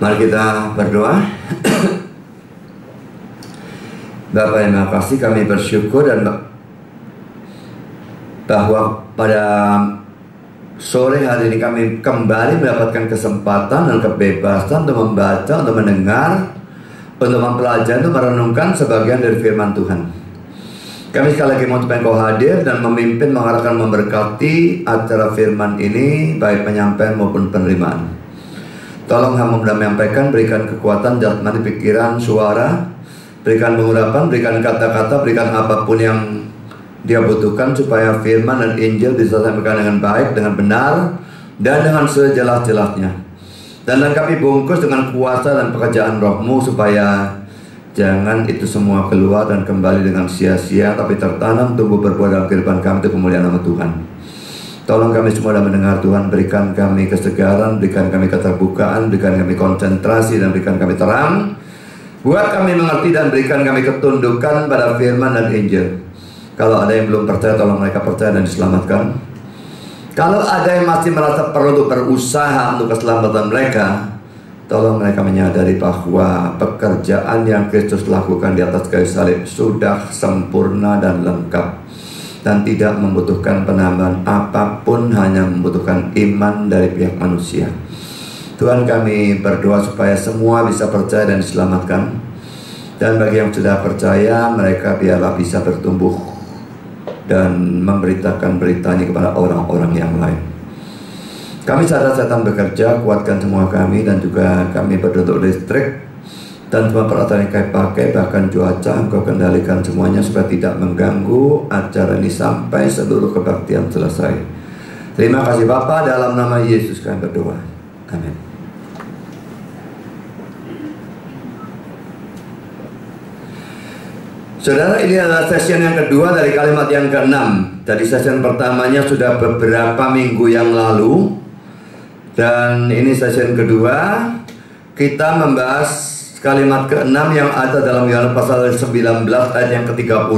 Mari kita berdoa. Bapa yang Maha Kasih, kami bersyukur dan bahwa pada sore hari ini kami kembali mendapatkan kesempatan dan kebebasan untuk membaca, untuk mendengar, untuk mempelajari, untuk merenungkan sebagian dari firman Tuhan. Kami sekali lagi mau supaya Engkau hadir dan memimpin, mengarahkan, memberkati acara firman ini, baik penyampaian maupun penerimaan. Tolong hamba menyampaikan, berikan kekuatan jasmani, pikiran, suara, berikan pengurapan, berikan kata-kata, berikan apapun yang dia butuhkan supaya firman dan Injil bisa disampaikan dengan baik, dengan benar, dan dengan sejelas-jelasnya. Dan kami bungkus dengan kuasa dan pekerjaan Roh-Mu supaya jangan itu semua keluar dan kembali dengan sia-sia, tapi tertanam, tumbuh, berbuah dalam kehidupan kami untuk kemuliaan nama Tuhan. Tolong kami semua dalam mendengar Tuhan, berikan kami kesegaran, berikan kami keterbukaan, berikan kami konsentrasi, dan berikan kami terang. Buat kami mengerti dan berikan kami ketundukan pada firman dan Injil. Kalau ada yang belum percaya, tolong mereka percaya dan diselamatkan. Kalau ada yang masih merasa perlu untuk berusaha untuk keselamatan mereka, tolong mereka menyadari bahwa pekerjaan yang Kristus lakukan di atas kayu salib sudah sempurna dan lengkap, dan tidak membutuhkan penambahan apapun, hanya membutuhkan iman dari pihak manusia. Tuhan, kami berdoa supaya semua bisa percaya dan diselamatkan. Dan bagi yang sudah percaya, mereka biarlah bisa bertumbuh dan memberitakan beritanya kepada orang-orang yang lain. Kami sadar setan bekerja, kuatkan semua kami, dan juga kami berdoa untuk listrik dan semua peralatan yang kami pakai, bahkan cuaca, Engkau kendalikan semuanya supaya tidak mengganggu acara ini sampai seluruh kebaktian selesai. Terima kasih Bapa, dalam nama Yesus kami berdoa. Amin. Saudara, ini adalah sesi yang kedua dari kalimat yang ke-6. Jadi sesi pertamanya sudah beberapa minggu yang lalu, dan ini sesi kedua. Kita membahas kalimat ke-6 yang ada dalam Yohanes pasal 19 ayat yang ke-30.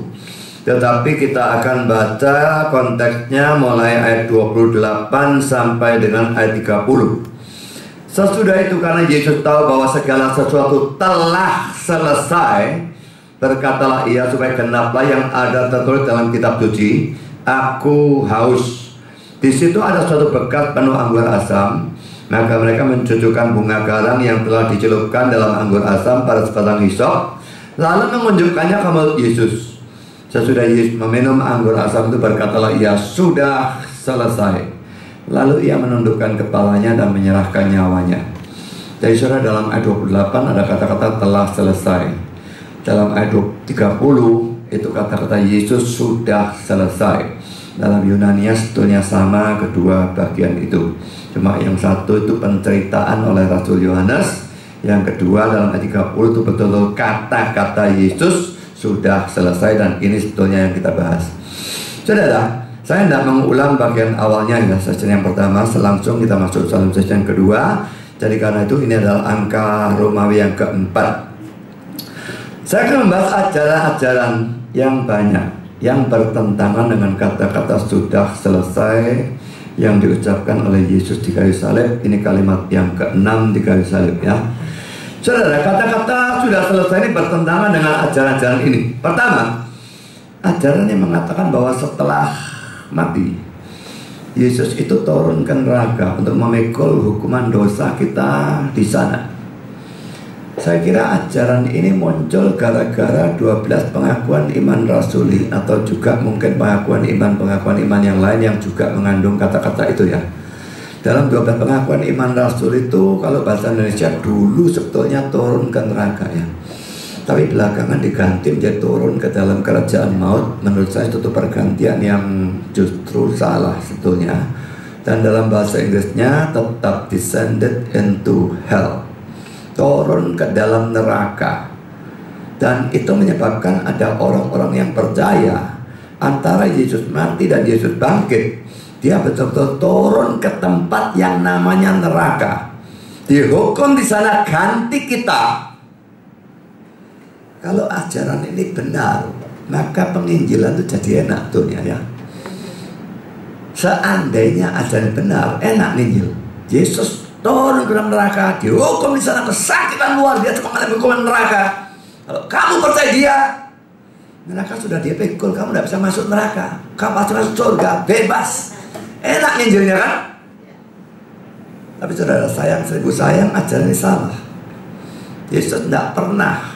Tetapi kita akan baca konteksnya mulai ayat 28 sampai dengan ayat 30. Sesudah itu, karena Yesus tahu bahwa segala sesuatu telah selesai, berkatalah ia supaya genaplah yang ada tertulis dalam kitab suci, aku haus. Di situ ada suatu bekas penuh anggur asam. Maka mereka mencucukkan bunga garang yang telah dicelupkan dalam anggur asam pada sebatang hisop, lalu menunjukkannya ke mulut Yesus. Sesudah Yesus meminum anggur asam itu, berkatalah ia, sudah selesai. Lalu ia menundukkan kepalanya dan menyerahkan nyawanya. Jadi saudara, dalam ayat 28 ada kata-kata telah selesai. Dalam ayat 30 itu kata-kata Yesus sudah selesai. Dalam Yunania sebetulnya sama kedua bagian itu. Cuma yang satu itu penceritaan oleh Rasul Yohanes, yang kedua dalam ayat 30 itu betul-betul kata-kata Yesus sudah selesai, dan ini sebetulnya yang kita bahas. Saudara, saya tidak mengulang bagian awalnya ya, sesi yang pertama, langsung kita masuk dalam sesi yang kedua. Jadi karena itu ini adalah angka Romawi yang keempat. Saya akan membahas ajaran-ajaran yang banyak yang bertentangan dengan kata-kata sudah selesai yang diucapkan oleh Yesus di kayu salib. Ini kalimat yang ke-6 di kayu salib ya. Saudara, kata-kata sudah selesai ini bertentangan dengan ajaran-ajaran ini. Pertama, ajaran yang mengatakan bahwa setelah mati Yesus itu turun ke neraka untuk memikul hukuman dosa kita di sana. Saya kira ajaran ini muncul gara-gara 12 pengakuan iman rasuli, atau juga mungkin pengakuan iman yang lain yang juga mengandung kata-kata itu ya. Dalam 12 pengakuan iman rasul itu, kalau bahasa Indonesia dulu sebetulnya turun ke neraka ya, tapi belakangan diganti menjadi turun ke dalam kerajaan maut. Menurut saya itu pergantian yang justru salah sebetulnya. Dan dalam bahasa Inggrisnya tetap descended into hell, turun ke dalam neraka. Dan itu menyebabkan ada orang-orang yang percaya antara Yesus mati dan Yesus bangkit, dia betul-betul turun ke tempat yang namanya neraka, dihukum di sana ganti kita. Kalau ajaran ini benar, maka penginjilan itu jadi enak dunia ya. Seandainya ajaran benar, enak nginjil. Yesus turun ke dalam neraka, dihukum di sana kesakitan luar biasa, mengalami hukuman neraka. Kalau kamu percaya dia, neraka sudah dia pikul, kamu tidak bisa masuk neraka, kamu pasti masuk surga, bebas. Enak nginjilnya kan? Tapi saudara sayang, seribu sayang, ajaran ini salah. Yesus tidak pernah,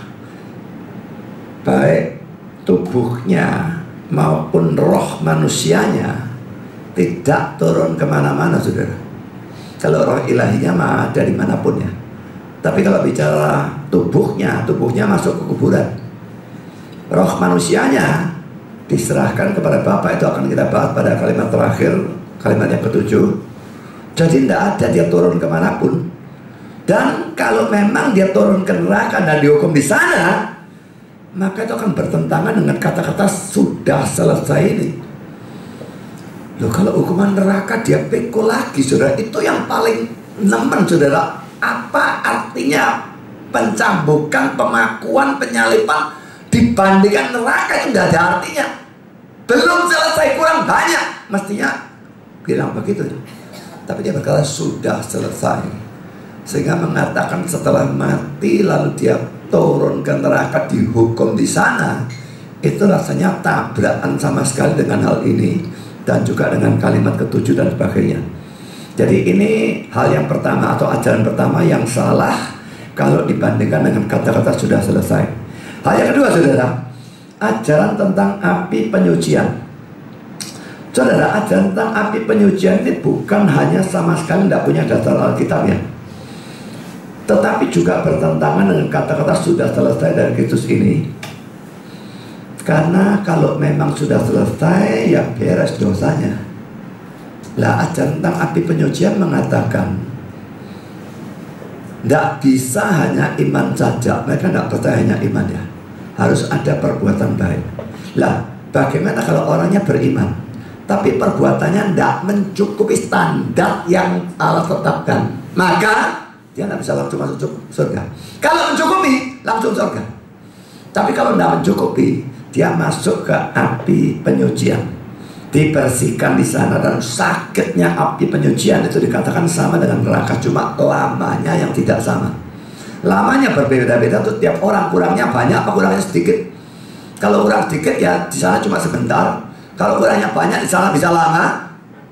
baik tubuhnya maupun roh manusianya, tidak turun kemana-mana, saudara. Kalau roh ilahinya mah ada dimanapun ya. Tapi kalau bicara tubuhnya masuk ke kuburan. Roh manusianya diserahkan kepada Bapa, itu akan kita bahas pada kalimat terakhir, kalimat yang ketujuh. Jadi tidak ada dia turun kemanapun. Dan kalau memang dia turun ke neraka dan dihukum di sana, maka itu akan bertentangan dengan kata-kata sudah selesai ini. Loh, kalau hukuman neraka dia pikul lagi, saudara, itu yang paling nemen, saudara. Apa artinya pencambukan, pemakuan, penyalipan dibandingkan neraka? Itu nggak ada artinya. Belum selesai, kurang banyak. Mestinya bilang begitu. Tapi dia berkata sudah selesai, sehingga mengatakan setelah mati lalu dia turun ke neraka, dihukum di sana. Itu rasanya tabrakan sama sekali dengan hal ini, dan juga dengan kalimat ketujuh dan sebagainya. Jadi ini hal yang pertama atau ajaran pertama yang salah kalau dibandingkan dengan kata-kata sudah selesai. Hal yang kedua, saudara, ajaran tentang api penyucian. Saudara, ajaran tentang api penyucian ini bukan hanya sama sekali tidak punya dasar Alkitab ya, tetapi juga bertentangan dengan kata-kata sudah selesai dari Kristus ini. Karena kalau memang sudah selesai, ya beres dosanya. Lah, ajaran tentang api penyucian mengatakan tidak bisa hanya iman saja. Mereka tidak percaya hanya iman ya, harus ada perbuatan baik. Lah, bagaimana kalau orangnya beriman tapi perbuatannya tidak mencukupi standar yang Allah tetapkan? Maka dia tidak bisa langsung masuk surga. Kalau mencukupi, langsung surga. Tapi kalau tidak mencukupi, dia masuk ke api penyucian, dibersihkan di sana. Dan sakitnya api penyucian itu dikatakan sama dengan neraka, cuma lamanya yang tidak sama. Lamanya berbeda-beda tuh tiap orang, kurangnya banyak apa kurangnya sedikit. Kalau kurang sedikit ya di sana cuma sebentar. Kalau kurangnya banyak di sana bisa lama.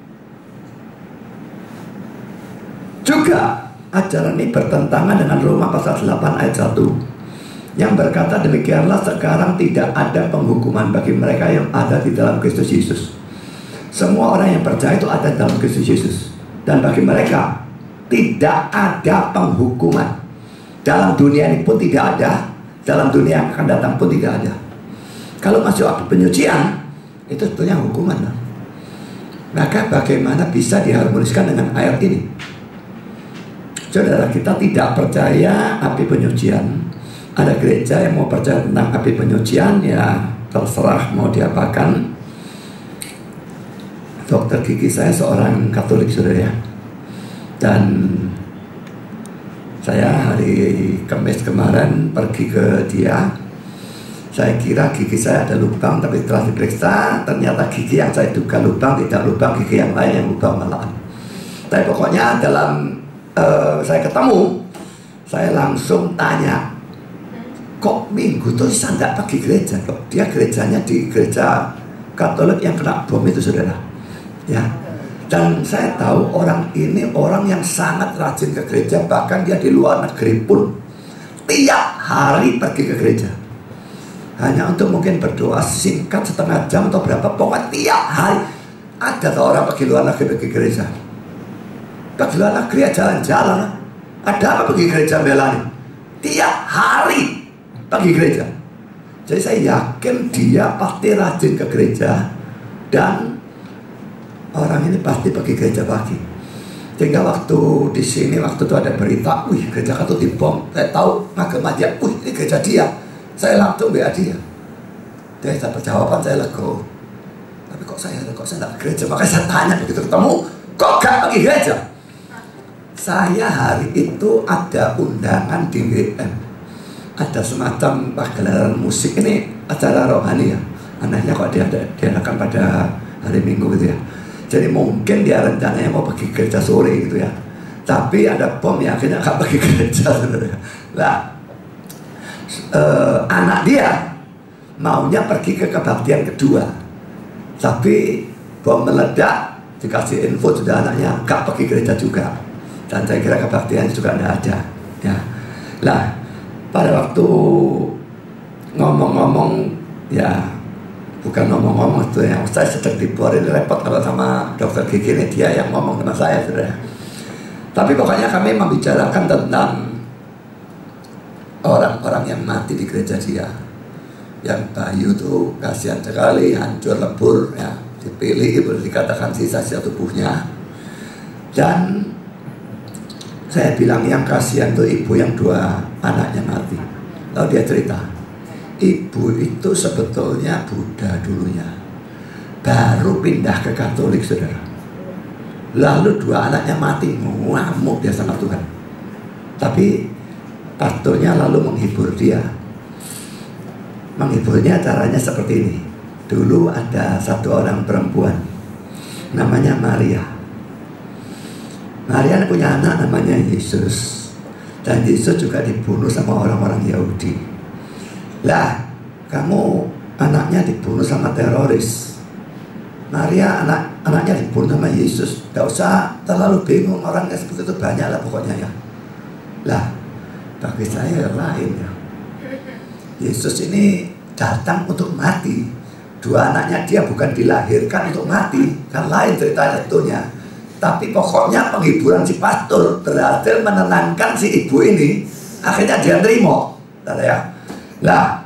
Juga ajaran ini bertentangan dengan Roma pasal 8 ayat 1 yang berkata demikianlah sekarang tidak ada penghukuman bagi mereka yang ada di dalam Kristus Yesus. Semua orang yang percaya itu ada dalam Kristus Yesus. Dan bagi mereka tidak ada penghukuman. Dalam dunia ini pun tidak ada, dalam dunia yang akan datang pun tidak ada. Kalau masuk api penyucian, itu sebetulnya hukuman. Maka bagaimana bisa diharmoniskan dengan ayat ini? Saudara, kita tidak percaya api penyucian. Ada gereja yang mau percaya tentang api penyucian, ya terserah mau diapakan. Dokter gigi saya seorang Katolik, saudara ya. Dan saya hari Kamis kemarin pergi ke dia. Saya kira gigi saya ada lubang, tapi setelah diperiksa ternyata gigi yang saya duga lubang tidak lubang, gigi yang lain yang lubang malahan. Tapi pokoknya dalam saya ketemu, saya langsung tanya, kok minggu tuh bisa nggak pergi gereja? Kok dia gerejanya di gereja Katolik yang kena bom itu, saudara ya. Dan saya tahu orang ini orang yang sangat rajin ke gereja, bahkan dia di luar negeri pun tiap hari pergi ke gereja. Hanya untuk mungkin berdoa singkat setengah jam atau berapa, pokoknya tiap hari. Ada tuh orang pergi luar negeri pergi gereja. Pergi luar negeri ya jalan-jalan. Ada apa pergi gereja Melani? Tiap hari pergi gereja. Jadi saya yakin dia pasti rajin ke gereja. Dan orang ini pasti pergi gereja pagi. Sehingga waktu di sini, waktu itu ada berita, wih gereja Katolik dibom. Saya tahu ngagem aja, wih ini gereja dia. Saya langsung WA dia. Dia dapat jawaban, saya lego. Tapi kok saya tidak ke gereja? Makanya saya tanya begitu ketemu, kok gak pergi gereja? Saya hari itu ada undangan di WM. Ada semacam pagelaran musik, ini acara rohani ya. Anehnya kok diadakan pada hari Minggu gitu ya. Jadi mungkin dia rencananya mau pergi gereja sore gitu ya. Tapi ada bom yang akhirnya nggak pergi gereja, saudara. Nah, anak dia maunya pergi ke kebaktian kedua, tapi bom meledak, dikasih info sudah anaknya nggak pergi gereja juga. Dan saya kira kebaktian juga tidak ada. Ya. Nah, pada waktu ngomong-ngomong, ya bukan ngomong-ngomong itu ya, saya sedang dibuarin repot kalau sama dokter gigi ini, dia yang ngomong sama saya, saudara. Tapi pokoknya kami membicarakan tentang orang-orang yang mati di gereja dia. Yang Bayu tuh kasihan sekali, hancur lebur, ya, dipilih boleh dikatakan sisa-sisa tubuhnya. Dan saya bilang yang kasihan tuh ibu yang 2 anaknya mati. Lalu dia cerita, ibu itu sebetulnya Buddha dulunya, baru pindah ke Katolik, saudara. Lalu 2 anaknya mati, ngamuk dia sama Tuhan. Tapi pastornya lalu menghibur dia. Menghiburnya caranya seperti ini. Dulu ada satu orang perempuan, namanya Maria. Maria punya anak namanya Yesus. Dan Yesus juga dibunuh sama orang-orang Yahudi. Lah, kamu anaknya dibunuh sama teroris. Maria anaknya dibunuh sama Yesus. Gak usah terlalu bingung, orangnya seperti itu banyak lah pokoknya ya. Lah, bagi saya lain ya. Yesus ini datang untuk mati. 2 anaknya dia bukan dilahirkan untuk mati, kan lain ceritanya tentunya. Tapi pokoknya penghiburan si pastor berhasil menenangkan si ibu ini. Akhirnya dia terima, ya. Nah,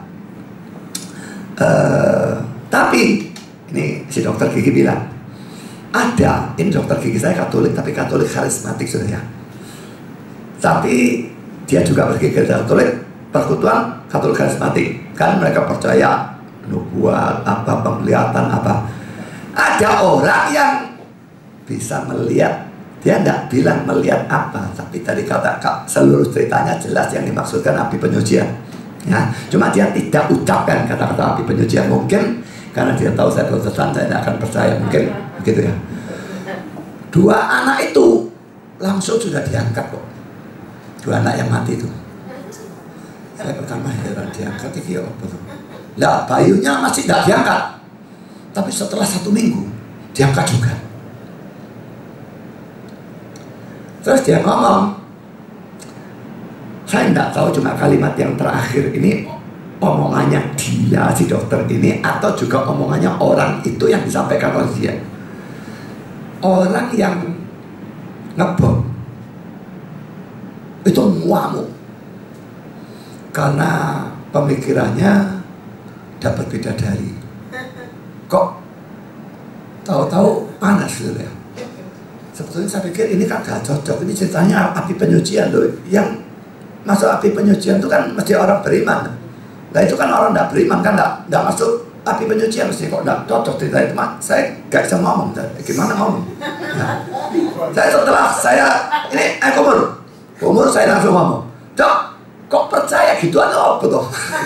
tapi ini si dokter gigi bilang, ada, ini dokter gigi saya Katolik, tapi Katolik karismatik, saudara ya. Tapi dia juga pergi ke Katolik, persekutuan Katolik karismatik, kan mereka percaya nubuat apa, penglihatan apa. Ada orang yang bisa melihat, dia tidak bilang melihat apa, tapi tadi kata seluruh ceritanya jelas yang dimaksudkan api penyucian. Ya, cuma dia tidak ucapkan kata-kata api penyucian, mungkin karena dia tahu saya Protestan, saya tidak akan percaya, mungkin begitu ya. 2 anak itu langsung sudah diangkat kok, 2 anak yang mati itu. Saya pertama heran, diangkat itu apa tuh? Lah, Bayunya masih tidak diangkat, tapi setelah 1 minggu diangkat juga. Terus dia ngomong, saya tidak tahu cuma kalimat yang terakhir ini omongannya dia si dokter ini atau juga omongannya orang itu yang disampaikan oleh dia. Orang yang ngebom itu ngamuk karena pemikirannya dapat bidadari. Kok tahu-tahu panas gitu ya. Sebetulnya saya pikir ini kan gak cocok. Ini ceritanya api penyucian loh. Yang masuk api penyucian itu kan mesti orang beriman. Nah itu kan orang tidak beriman kan tidak masuk api penyucian, mesti kok tidak cocok cerita itu. Saya gak bisa ngomong. Gimana ngomong? Nah, saya ini kumur saya langsung ngomong, Dok, kok percaya gituan apa tuh?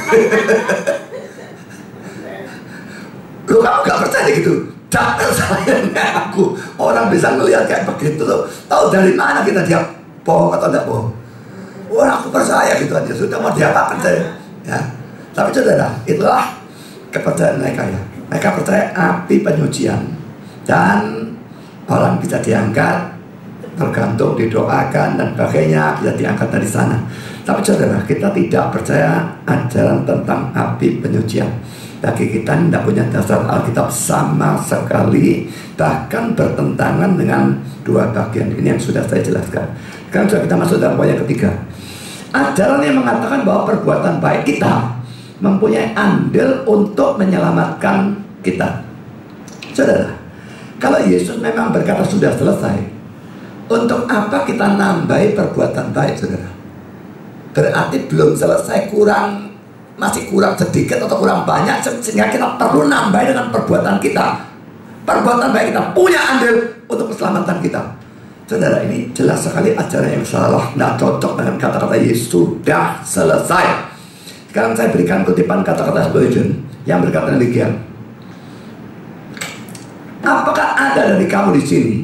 Lu kamu gak percaya gitu? Jangan sayangnya aku, orang bisa melihat kayak begitu tuh. Tahu dari mana kita dia bohong atau tidak bohong? Orang aku percaya gitu aja, sudah mau diapakan saya. Ya. Tapi saudara, itulah kepercayaan mereka ya. Mereka percaya api penyucian dan orang bisa diangkat tergantung didoakan dan sebagainya, bisa diangkat dari sana. Tapi saudara, kita tidak percaya ajaran tentang api penyucian. Bagi kita tidak punya dasar Alkitab sama sekali, bahkan bertentangan dengan 2 bagian ini yang sudah saya jelaskan. Sekarang sudah kita masuk dalam poin yang ketiga. Ajaran yang mengatakan bahwa perbuatan baik kita mempunyai andil untuk menyelamatkan kita. Saudara, kalau Yesus memang berkata sudah selesai, untuk apa kita nambahi perbuatan baik, saudara? Berarti belum selesai, masih kurang sedikit atau kurang banyak, sehingga kita perlu nambah dengan perbuatan kita. Perbuatan baik kita punya andil untuk keselamatan kita. Saudara, ini jelas sekali ajaran yang salah, tidak cocok dengan kata-kata Yesus sudah selesai. Sekarang saya berikan kutipan kata-kata Spurgeon yang berkata demikian. Apakah ada dari kamu di sini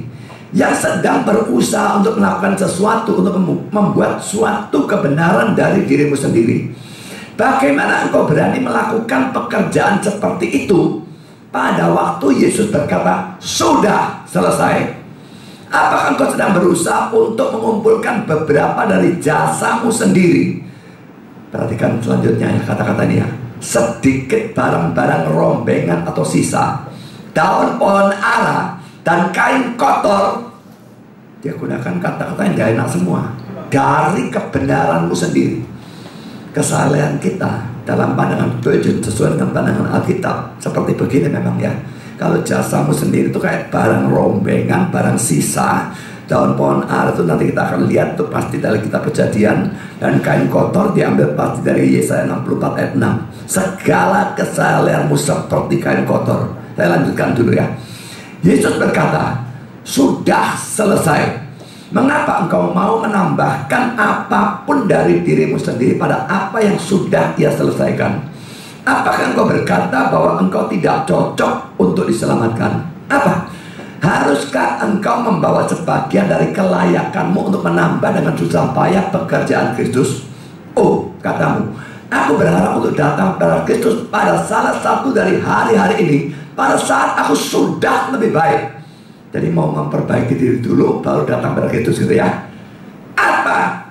yang sedang berusaha untuk melakukan sesuatu, untuk membuat suatu kebenaran dari dirimu sendiri. Bagaimana engkau berani melakukan pekerjaan seperti itu pada waktu Yesus berkata, sudah selesai? Apakah engkau sedang berusaha untuk mengumpulkan beberapa dari jasamu sendiri? Perhatikan selanjutnya ya, kata-kata ini ya. Sedikit barang-barang rombengan atau sisa, daun pohon ara dan kain kotor. Dia gunakan kata-kata yang gak enak semua. Dari kebenaranmu sendiri. Kesalahan kita dalam pandangan Tuhan sesuai dengan pandangan Alkitab seperti begini memang ya. Kalau jasamu sendiri itu kayak barang rombengan, barang sisa, daun pohon ara itu nanti kita akan lihat itu pasti dari kitab Kejadian. Dan kain kotor diambil pasti dari Yesaya 64 ayat 6. Segala kesalahanmu seperti kain kotor. Saya lanjutkan dulu ya. Yesus berkata, sudah selesai. Mengapa engkau mau menambahkan apapun dari dirimu sendiri pada apa yang sudah Dia selesaikan? Apakah engkau berkata bahwa engkau tidak cocok untuk diselamatkan? Apa? Haruskah engkau membawa sebagian dari kelayakanmu untuk menambah dengan susah payah pekerjaan Kristus? Oh, katamu, aku berharap untuk datang pada Kristus pada salah satu dari hari-hari ini, pada saat aku sudah lebih baik. Jadi mau memperbaiki diri dulu, baru datang pada Kristus gitu ya. Apa?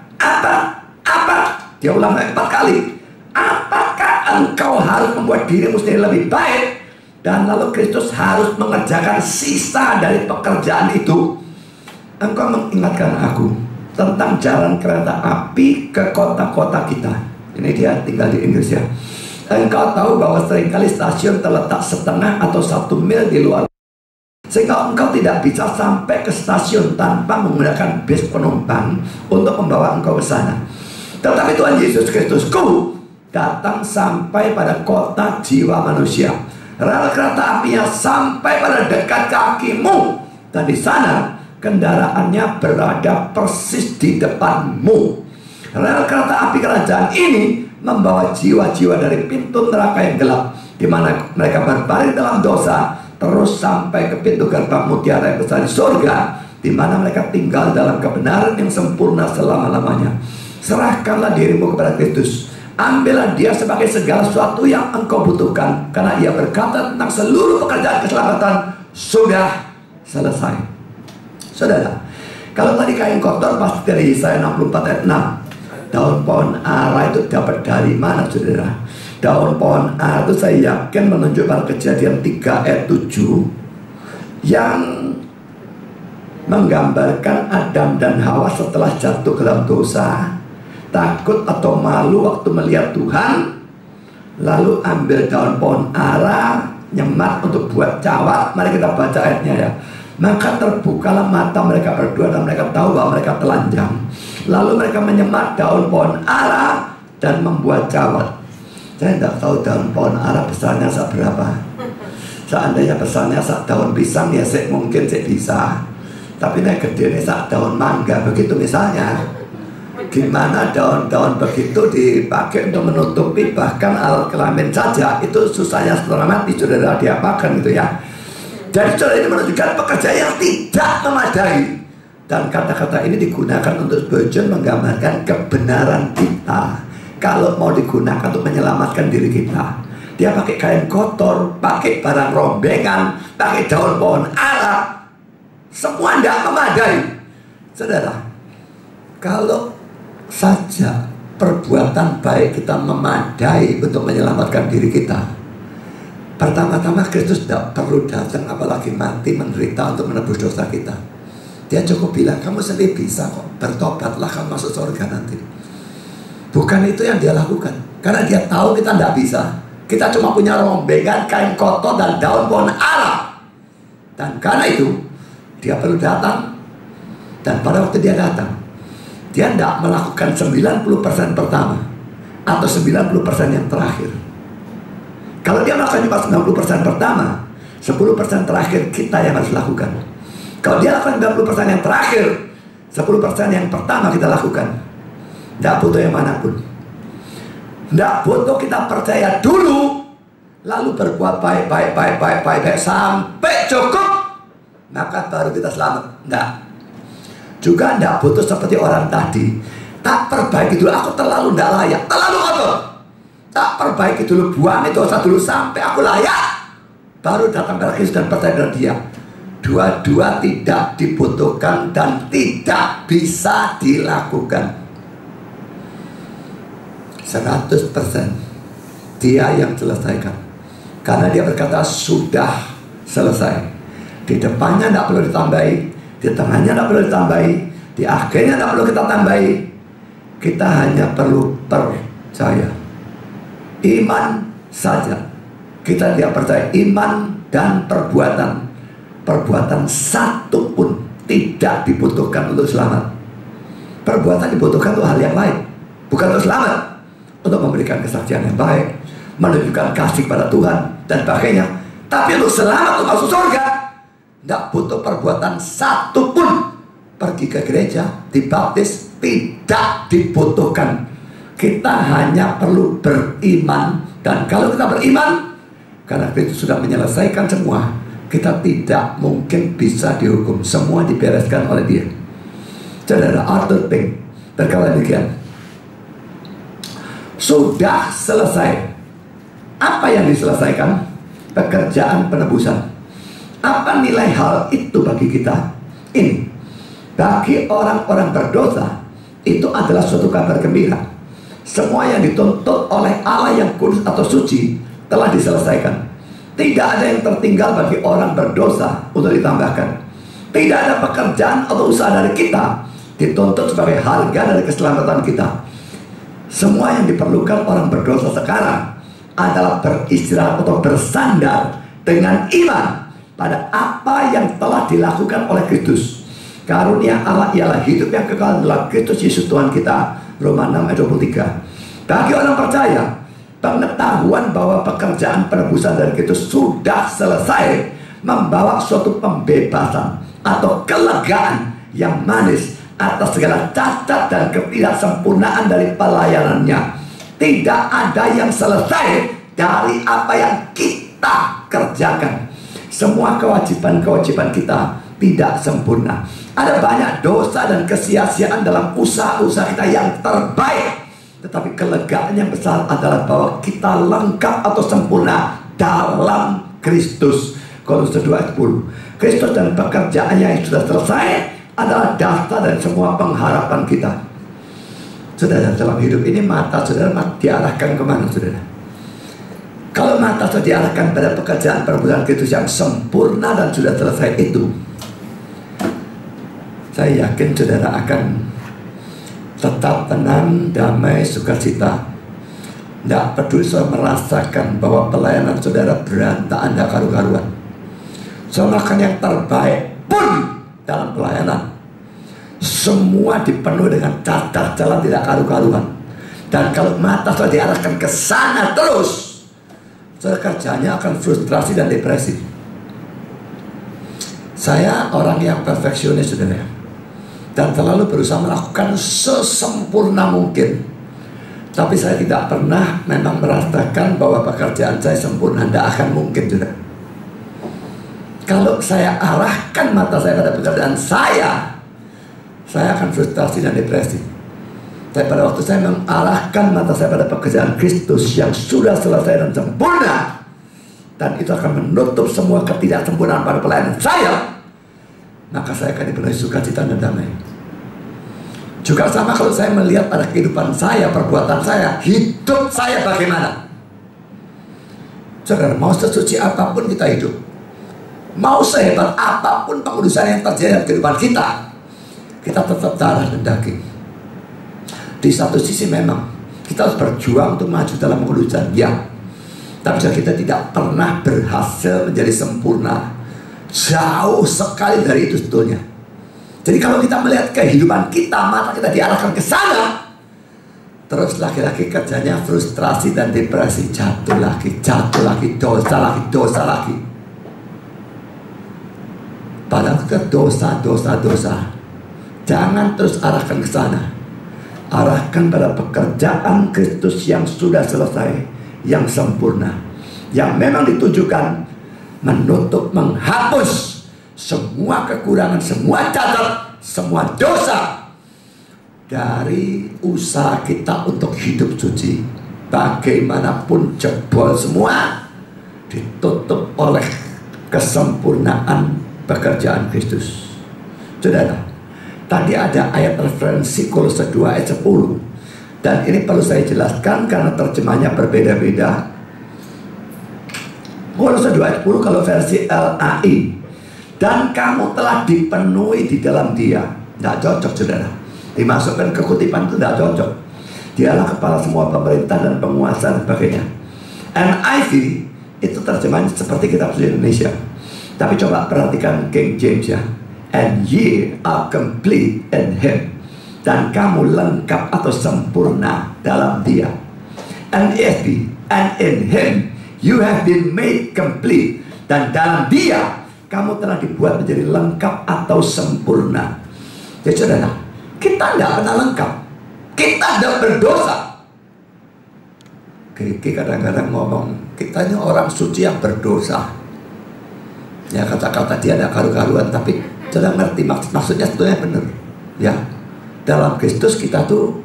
Dia ulang 4 kali. Apakah engkau harus membuat dirimu sendiri lebih baik? Dan lalu Kristus harus mengerjakan sisa dari pekerjaan itu. Engkau mengingatkan aku tentang jalan kereta api ke kota-kota kita. Ini dia tinggal di Inggris ya. Engkau tahu bahwa seringkali stasiun terletak setengah atau 1 mil di luar, sehingga engkau tidak bisa sampai ke stasiun tanpa menggunakan bis penumpang untuk membawa engkau ke sana. Tetapi Tuhan Yesus Kristusku datang sampai pada kota jiwa manusia. Rel kereta apinya sampai pada dekat kakimu, dan di sana kendaraannya berada persis di depanmu. Rel kereta api kerajaan ini membawa jiwa-jiwa dari pintu neraka yang gelap, di mana mereka berbaring dalam dosa, terus sampai ke pintu gerbang mutiara yang besar di surga, di mana mereka tinggal dalam kebenaran yang sempurna selama-lamanya. Serahkanlah dirimu kepada Kristus. Ambillah Dia sebagai segala sesuatu yang engkau butuhkan, karena Ia berkata tentang seluruh pekerjaan keselamatan sudah selesai. Saudara, kalau tadi kain kotor pasti dari Yesaya 64 ayat 6. Daun pohon ara itu dapat dari mana, saudara? Daun pohon ara itu saya yakin menunjukkan Kejadian 3 ayat 7 yang menggambarkan Adam dan Hawa setelah jatuh ke dalam dosa, takut atau malu waktu melihat Tuhan, lalu ambil daun pohon ara, nyemat untuk buat cawat. Mari kita baca ayatnya ya. Maka terbukalah mata mereka berdua dan mereka tahu bahwa mereka telanjang. Lalu mereka menyemat daun pohon ara dan membuat cawat. Saya tidak tahu daun pohon ara besarnya seberapa. Seandainya besarnya sak daun pisang ya mungkin saya bisa. Tapi ini gede nih sak daun mangga begitu misalnya. Gimana daun-daun begitu dipakai untuk menutupi bahkan alat kelamin saja, itu susahnya setelah mati saudara diapakan gitu ya. Jadi saudara, ini menunjukkan pekerjaan yang tidak memadai. Dan kata-kata ini digunakan untuk sebagian menggambarkan kebenaran kita. Kalau mau digunakan untuk menyelamatkan diri kita, dia pakai kain kotor, pakai barang rombengan, pakai daun pohon ara, semua tidak memadai. Saudara, kalau saja perbuatan baik kita memadai untuk menyelamatkan diri kita, pertama-tama Kristus tidak perlu datang apalagi mati menderita untuk menebus dosa kita. Dia cukup bilang, kamu sendiri bisa kok, bertobatlah kamu masuk surga nanti. Bukan itu yang dia lakukan, karena dia tahu kita tidak bisa. Kita cuma punya rombengan, kain kotor dan daun pohon ara. Dan karena itu dia perlu datang. Dan pada waktu dia datang, dia tidak melakukan 90% pertama atau 90% yang terakhir. Kalau dia melakukan cuma 90% pertama, 10% terakhir kita yang harus lakukan. Kalau dia lakukan 90% yang terakhir, 10% yang pertama kita lakukan. Tidak butuh yang manapun. Tidak butuh kita percaya dulu, lalu berbuat baik sampai cukup, maka baru kita selamat. Enggak. Juga enggak butuh seperti orang tadi. Tak perbaiki dulu, aku terlalu enggak layak, terlalu kotor. Tak perbaiki dulu, buang itu dosa dulu sampai aku layak, baru datang ke Kristus dan percaya kepada Dia. Dua-dua tidak dibutuhkan dan tidak bisa dilakukan. 100% Dia yang selesaikan. Karena Dia berkata sudah selesai. Di depannya tidak perlu ditambahi, di tengahnya tidak perlu ditambahi, di akhirnya tidak perlu kita tambahi. Kita hanya perlu percaya, iman saja. Kita tidak percaya, iman dan perbuatan. Perbuatan satu pun tidak dibutuhkan untuk selamat. Perbuatan dibutuhkan untuk hal yang lain, bukan untuk selamat. Untuk memberikan kesaksian yang baik, menunjukkan kasih pada Tuhan dan sebagainya. Tapi untuk selamat, untuk masuk surga, tidak butuh perbuatan satu pun. Pergi ke gereja, dibaptis, tidak dibutuhkan. Kita hanya perlu beriman. Dan kalau kita beriman, karena Kristus sudah menyelesaikan semua, kita tidak mungkin bisa dihukum. Semua dibereskan oleh Dia. Saudara Arthur Pink berkata demikian, sudah selesai. Apa yang diselesaikan? Pekerjaan penebusan. Apa nilai hal itu bagi kita? Ini, bagi orang-orang berdosa, itu adalah suatu kabar gembira. Semua yang dituntut oleh Allah yang kudus atau suci telah diselesaikan. Tidak ada yang tertinggal bagi orang berdosa untuk ditambahkan. Tidak ada pekerjaan atau usaha dari kita dituntut sebagai harga dari keselamatan kita. Semua yang diperlukan orang berdosa sekarang adalah beristirahat atau bersandar dengan iman pada apa yang telah dilakukan oleh Kristus. Karunia Allah ialah hidup yang kekal dalam Kristus Yesus Tuhan kita. Roma 6 ayat 23. Bagi orang percaya, pengetahuan bahwa pekerjaan penebusan dari Kristus sudah selesai membawa suatu pembebasan atau kelegaan yang manis atas segala cacat dan ketidaksempurnaan dari pelayanannya. Tidak ada yang selesai dari apa yang kita kerjakan. Semua kewajiban-kewajiban kita tidak sempurna. Ada banyak dosa dan kesia-siaan dalam usaha-usaha kita yang terbaik. Tetapi kelegaan yang besar adalah bahwa kita lengkap atau sempurna dalam Kristus. Kolose 2 ayat 10. Kristus dan pekerjaannya yang sudah selesai adalah dasar dan semua pengharapan kita. Saudara, dalam hidup ini mata saudara diarahkan kemana, saudara? Kalau mata saudara diarahkan pada pekerjaan penebusan Kristus yang sempurna dan sudah selesai itu, saya yakin saudara akan tetap tenang, damai, sukacita. Tidak peduli saudara merasakan bahwa pelayanan saudara berantakan, tidak karu-karuan. Saudara akan yang terbaik pun dalam pelayanan, semua dipenuhi dengan cacat, jalan tidak karu-karuan. Dan kalau mata saudara diarahkan ke sana terus, saudara kerjanya akan frustrasi dan depresi. Saya orang yang perfeksionis, saudara, dan selalu berusaha melakukan sesempurna mungkin. Tapi saya tidak pernah memang merasakan bahwa pekerjaan saya sempurna. Tidak akan mungkin juga. Kalau saya arahkan mata saya pada pekerjaan saya akan frustrasi dan depresi. Tapi pada waktu saya mengarahkan mata saya pada pekerjaan Kristus yang sudah selesai dan sempurna, dan itu akan menutup semua ketidaksempurnaan pada pelayanan saya, maka saya akan dipenuhi sukacita dan damai. Juga sama kalau saya melihat pada kehidupan saya, perbuatan saya, hidup saya bagaimana. Saudara, mau sesuci apapun kita hidup, mau sehebat apapun pengudusan yang terjadi dalam kehidupan kita tetap darah dan daging. Di satu sisi memang kita harus berjuang untuk maju dalam pengudusan, ya. Tapi kita tidak pernah berhasil menjadi sempurna. Jauh sekali dari itu sebetulnya. Jadi kalau kita melihat kehidupan kita, mata kita diarahkan ke sana, terus laki-laki kerjanya frustrasi dan depresi, jatuh lagi, dosa lagi. Padahal ke dosa. Jangan terus arahkan ke sana. Arahkan pada pekerjaan Kristus yang sudah selesai, yang sempurna, yang memang ditujukan menutup, menghapus semua kekurangan, semua cacat, semua dosa dari usaha kita untuk hidup suci. Bagaimanapun jebol semua, ditutup oleh kesempurnaan pekerjaan Kristus. Saudara, tadi ada ayat referensi Kolose 2 ayat 10. Dan ini perlu saya jelaskan karena terjemahnya berbeda-beda. Kolose 2 ayat 10 kalau versi LAI. Dan kamu telah dipenuhi di dalam Dia. Tidak cocok, saudara. Dimasukkan ke kutipan itu tidak cocok. Dialah kepala semua pemerintah dan penguasa dan sebagainya. NIV itu terjemahannya seperti kitab suci Indonesia. Tapi coba perhatikan King James ya. And ye are complete in Him. Dan kamu lengkap atau sempurna dalam Dia. And in Him you have been made complete. Dan dalam Dia kamu telah dibuat menjadi lengkap atau sempurna. Jadi saudara, kita tidak pernah lengkap. Kita tidak berdosa. Kiki kadang-kadang ngomong, kita ini orang suci yang berdosa. Ya, kata-kata dia ada karu-karuan, tapi sudah ngerti maksudnya sebetulnya benar. Ya, dalam Kristus kita tuh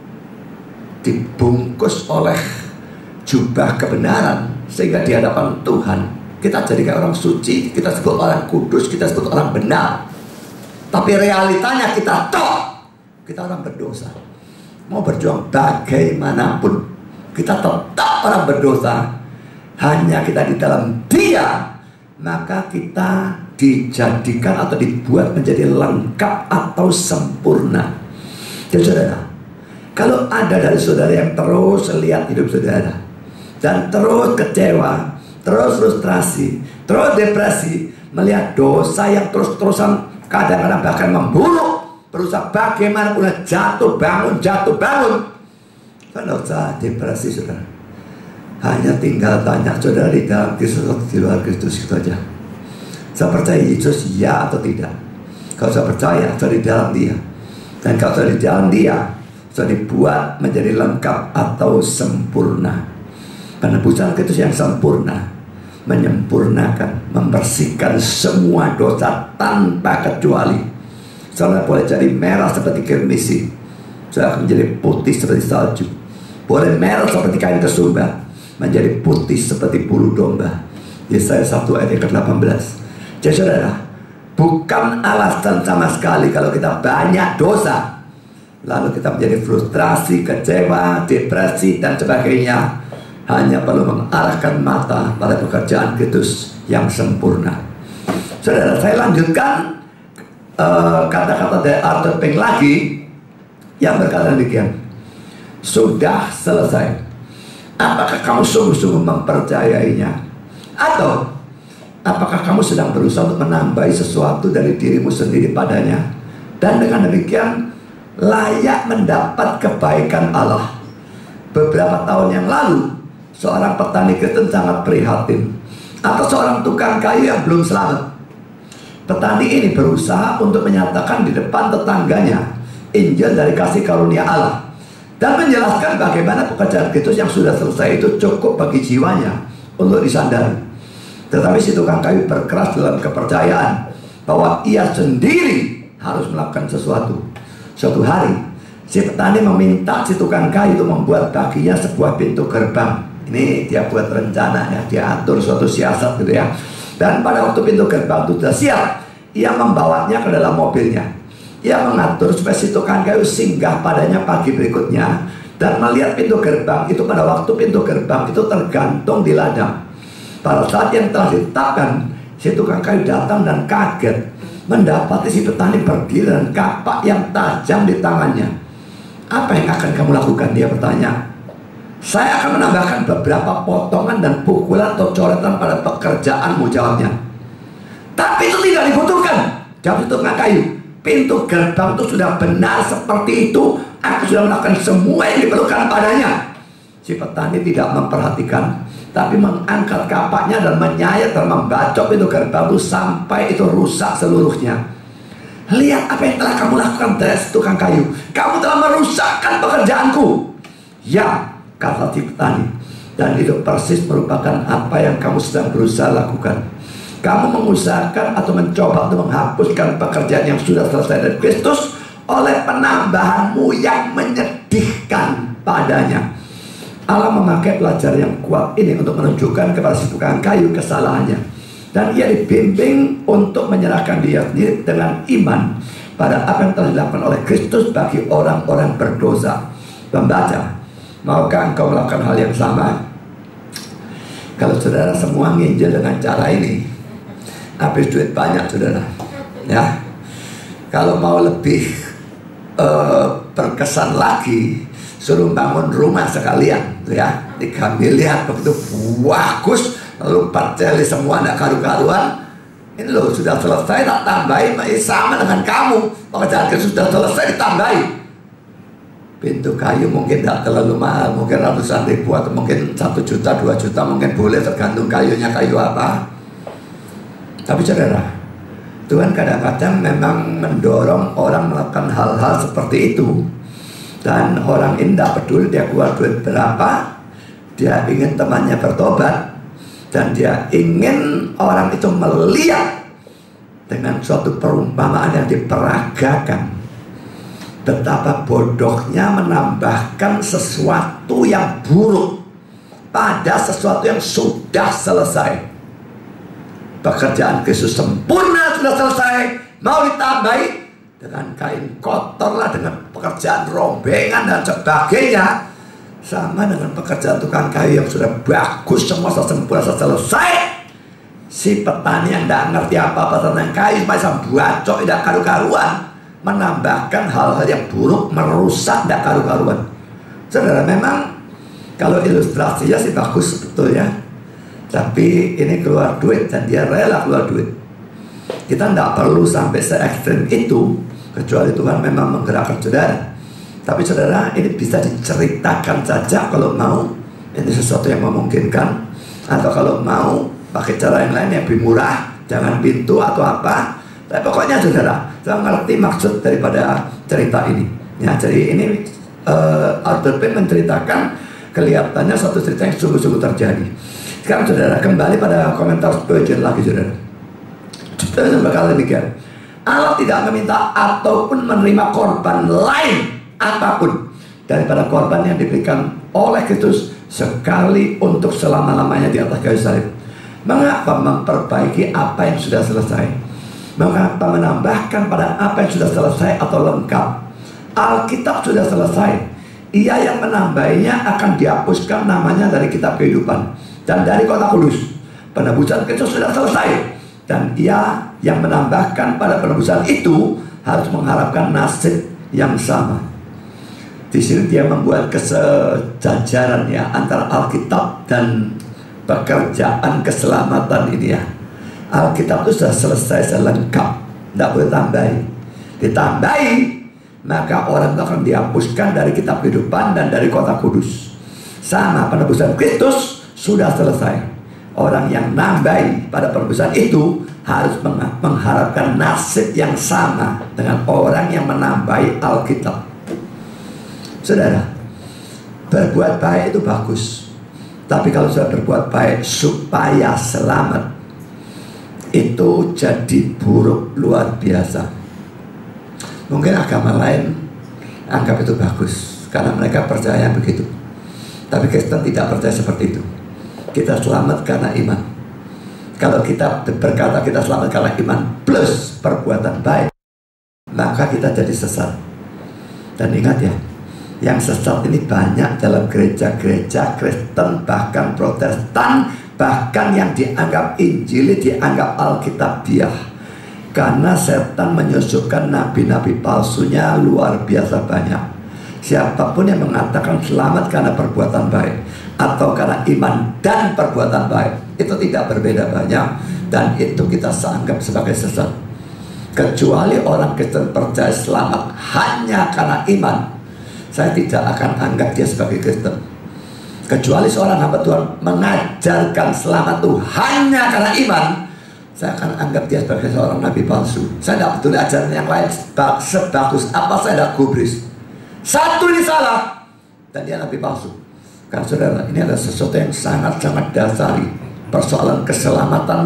dibungkus oleh jubah kebenaran, sehingga di hadapan Tuhan kita jadi kayak orang suci, kita sebut orang kudus, kita sebut orang benar. Tapi realitanya kita orang berdosa. Mau berjuang bagaimanapun, kita tetap orang berdosa. Hanya kita di dalam Dia, maka kita dijadikan atau dibuat menjadi lengkap atau sempurna. Jadi saudara, kalau ada dari saudara yang terus lihat hidup saudara dan terus kecewa, terus frustrasi, terus depresi, melihat dosa yang terus-terusan kadang-kadang bahkan memburuk, berusaha bagaimana pun jatuh bangun. Tidak usah depresi, saudara. Hanya tinggal tanya saudara di dalam Kristus atau di luar Kristus, gitu aja. Saya percaya Yesus, ya atau tidak. Kalau saya percaya, saya di dalam Dia. Dan kalau saya di dalam Dia, saya dibuat menjadi lengkap atau sempurna. Penebusan Kristus yang sempurna menyempurnakan, membersihkan semua dosa tanpa kecuali. Saudara boleh jadi merah seperti kirmisi, saudara menjadi putih seperti salju. Boleh merah seperti kain kesumba, menjadi putih seperti bulu domba. Yesaya 1 ayat ke-18. Jadi saudara, bukan alasan sama sekali kalau kita banyak dosa lalu kita menjadi frustrasi, kecewa, depresi dan sebagainya. Hanya perlu mengarahkan mata pada pekerjaan Kristus yang sempurna. Saudara, saya lanjutkan kata-kata dari Arthur Pink lagi yang berkata demikian. Sudah selesai. Apakah kamu sungguh-sungguh mempercayainya? Atau apakah kamu sedang berusaha untuk menambahi sesuatu dari dirimu sendiri padanya, dan dengan demikian layak mendapat kebaikan Allah? Beberapa tahun yang lalu, seorang petani Kristen sangat prihatin atas seorang tukang kayu yang belum selamat. Petani ini berusaha untuk menyatakan di depan tetangganya Injil dari kasih karunia Allah dan menjelaskan bagaimana pekerjaan Kristus yang sudah selesai itu cukup bagi jiwanya untuk disandari. Tetapi si tukang kayu berkeras dalam kepercayaan bahwa ia sendiri harus melakukan sesuatu. Suatu hari, si petani meminta si tukang kayu untuk membuat baginya sebuah pintu gerbang. Ini dia buat rencana ya, dia atur suatu siasat gitu ya. Dan pada waktu pintu gerbang itu sudah siap, ia membawanya ke dalam mobilnya. Ia mengatur supaya si tukang kayu singgah padanya pagi berikutnya dan melihat pintu gerbang itu. Pada waktu pintu gerbang itu tergantung di ladang. Pada saat yang telah ditetapkan, si tukang kayu datang dan kaget mendapati si petani berdiri dan kapak yang tajam di tangannya. Apa yang akan kamu lakukan? Dia bertanya. Saya akan menambahkan beberapa potongan dan pukulan atau coretan pada pekerjaanmu, jawabnya. Tapi itu tidak dibutuhkan, jawab si tukang kayu. Pintu gerbang itu sudah benar seperti itu. Aku sudah melakukan semua yang diperlukan padanya. Si petani tidak memperhatikan, tapi mengangkat kapaknya dan menyayat dan membacok pintu gerbang itu sampai itu rusak seluruhnya. Lihat apa yang telah kamu lakukan, tukang kayu. Kamu telah merusakkan pekerjaanku. Ya, kata si petani, dan itu persis merupakan apa yang kamu sedang berusaha lakukan. Kamu mengusahakan atau mencoba untuk menghapuskan pekerjaan yang sudah selesai dari Kristus oleh penambahanmu yang menyedihkan padanya. Allah memakai pelajar yang kuat ini untuk menunjukkan kepada si tukang kayu kesalahannya, dan ia dibimbing untuk menyerahkan dia sendiri dengan iman pada apa yang telah dilakukan oleh Kristus bagi orang-orang berdosa. Pembaca, maukah engkau melakukan hal yang sama? Kalau saudara semua nginjil dengan cara ini, habis duit banyak saudara. Ya, kalau mau lebih berkesan lagi, suruh bangun rumah sekalian, ya, 3 miliar begitu bagus, lalu parceli semua tidak karu-karuan. Ini loh sudah selesai, tak tambahin, sama dengan kamu. Pekerjaan sudah selesai ditambahin. Pintu kayu mungkin tidak terlalu mahal, mungkin ratusan ribu atau mungkin 1 juta, 2 juta mungkin boleh, tergantung kayunya kayu apa. Tapi saudara, Tuhan kadang-kadang memang mendorong orang melakukan hal-hal seperti itu. Dan orang ini tidak peduli dia keluar duit berapa, dia ingin temannya bertobat, dan dia ingin orang itu melihat dengan suatu perumpamaan yang diperagakan betapa bodohnya menambahkan sesuatu yang buruk pada sesuatu yang sudah selesai. Pekerjaan Kristus sempurna sudah selesai, mau ditambahi dengan kain kotor lah, dengan pekerjaan rombengan dan sebagainya. Sama dengan pekerjaan tukang kayu yang sudah bagus, semua sempurna selesai. Si petani yang tidak ngerti apa-apa tentang kayu, macam bacok, tidak karu-karuan, menambahkan hal-hal yang buruk, merusak, tidak karu-karuan. Saudara, memang kalau ilustrasinya sih bagus sebetulnya, tapi ini keluar duit dan dia rela keluar duit. Kita tidak perlu sampai se-ekstrim itu, kecuali Tuhan memang menggerakkan saudara. Tapi saudara, ini bisa diceritakan saja kalau mau. Ini sesuatu yang memungkinkan. Atau kalau mau pakai cara yang lain yang lebih murah, jangan pintu atau apa. Tapi pokoknya saudara, saya ngerti maksud daripada cerita ini. Ya, jadi ini Arthur Pym menceritakan kelihatannya suatu cerita yang sungguh-sungguh terjadi. Sekarang saudara, kembali pada komentar Spurgeon lagi saudara. Spurgeon berkata demikian, Allah tidak meminta ataupun menerima korban lain apapun daripada korban yang diberikan oleh Kristus sekali untuk selama-lamanya di atas kayu salib. Mengapa memperbaiki apa yang sudah selesai? Mengapa menambahkan pada apa yang sudah selesai atau lengkap? Alkitab sudah selesai. Ia yang menambahinya akan dihapuskan namanya dari kitab kehidupan dan dari kota kudus. Penebusan Kristus sudah selesai, dan ia yang menambahkan pada penebusan itu harus mengharapkan nasib yang sama. Di sini dia membuat kesejajaran ya antara Alkitab dan pekerjaan keselamatan ini ya. Alkitab itu sudah selesai, selengkap, tidak boleh tambahi. Ditambahi, maka orang itu akan dihapuskan dari kitab kehidupan dan dari kota kudus. Sama, penebusan Kristus sudah selesai. Orang yang nambahi pada penebusan itu harus mengharapkan nasib yang sama dengan orang yang menambahi Alkitab. Saudara, berbuat baik itu bagus, tapi kalau sudah berbuat baik supaya selamat, itu jadi buruk luar biasa. Mungkin agama lain anggap itu bagus karena mereka percaya begitu, tapi Kristen tidak percaya seperti itu. Kita selamat karena iman. Kalau kita berkata kita selamat karena iman plus perbuatan baik, maka kita jadi sesat. Dan ingat ya, yang sesat ini banyak dalam gereja-gereja Kristen, bahkan Protestan, bahkan yang dianggap Injili, dianggap Alkitabiah. Karena setan menyusupkan nabi-nabi palsunya luar biasa banyak. Siapapun yang mengatakan selamat karena perbuatan baik atau karena iman dan perbuatan baik, itu tidak berbeda banyak, dan itu kita anggap sebagai sesat. Kecuali orang Kristen percaya selamat hanya karena iman, saya tidak akan anggap dia sebagai Kristen. Kecuali seorang hamba Tuhan mengajarkan selamat itu hanya karena iman, saya akan anggap dia sebagai seorang nabi palsu. Saya tidak peduli ajaran yang lain sebagus apa, saya tidak gubris. Satu ini salah dan dia nabi palsu. Karena saudara, ini adalah sesuatu yang sangat-sangat dasari. Persoalan keselamatan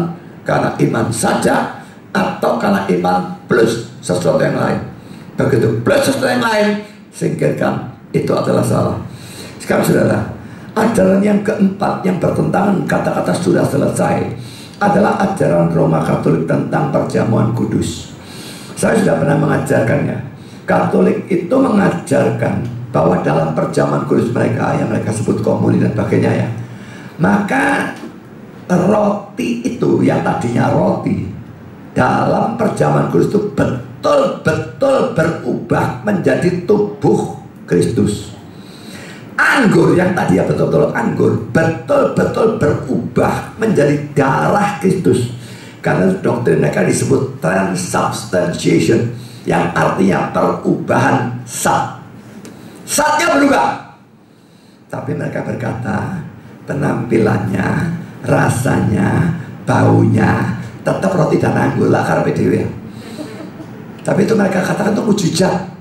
karena iman saja atau karena iman plus sesuatu yang lain. Begitu plus sesuatu yang lain, singkirkan, itu adalah salah. Sekarang saudara, ajaran yang keempat yang bertentangan kata-kata sudah selesai adalah ajaran Roma Katolik tentang perjamuan kudus. Saya sudah pernah mengajarkannya. Katolik itu mengajarkan bahwa dalam perjamuan kudus mereka, yang mereka sebut komuni dan sebagainya ya, maka roti itu yang tadinya roti dalam perjamuan kudus itu betul-betul berubah menjadi tubuh Kristus. Anggur yang tadinya betul-betul anggur betul-betul berubah menjadi darah Kristus. Karena doktrin mereka disebut transubstantiation, yang artinya perubahan zat. Zatnya berubah, tapi mereka berkata penampilannya, rasanya, baunya tetap roti dan anggur lah karena PDW. Tapi itu mereka katakan itu mujizat.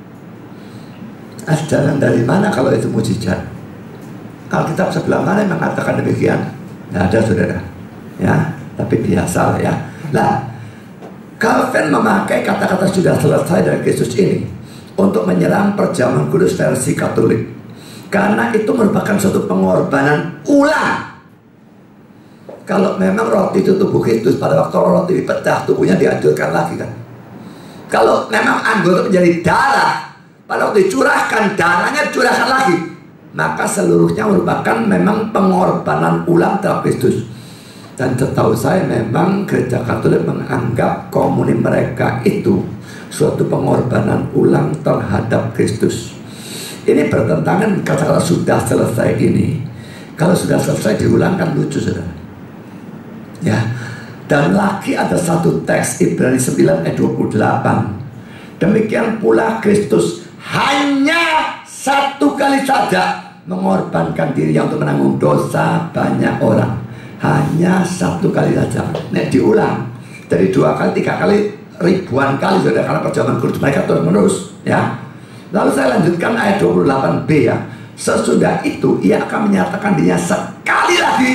Ajaran dari mana kalau itu mujizat? Alkitab sebelah mana yang mengatakan demikian? Tidak ada saudara. Ya, tapi biasa lah ya. Nah, Calvin memakai kata-kata sudah selesai dari Kristus ini untuk menyerang perjamuan kudus versi Katolik, karena itu merupakan suatu pengorbanan ulang. Kalau memang roti itu tubuh Kristus, pada waktu roti dipecah, tubuhnya dihancurkan lagi kan. Kalau memang anggur itu menjadi darah, pada waktu dicurahkan, darahnya dicurahkan lagi, maka seluruhnya merupakan memang pengorbanan ulang terhadap Kristus. Dan setahu saya memang gereja Katolik menganggap komuni mereka itu suatu pengorbanan ulang terhadap Kristus. Ini bertentangan kata-kata sudah selesai ini. Kalau sudah selesai diulang kan lucu saudara. Ya, dan lagi ada satu teks Ibrani 9 ayat 28. Demikian pula Kristus hanya satu kali saja mengorbankan dirinya untuk menanggung dosa banyak orang. Hanya satu kali saja. Nek diulang dari 2 kali, 3 kali, ribuan kali sudah, karena perjamuan kudus mereka terus menerus ya. Lalu saya lanjutkan ayat 28b ya. Sesudah itu ia akan menyatakan dirinya sekali lagi.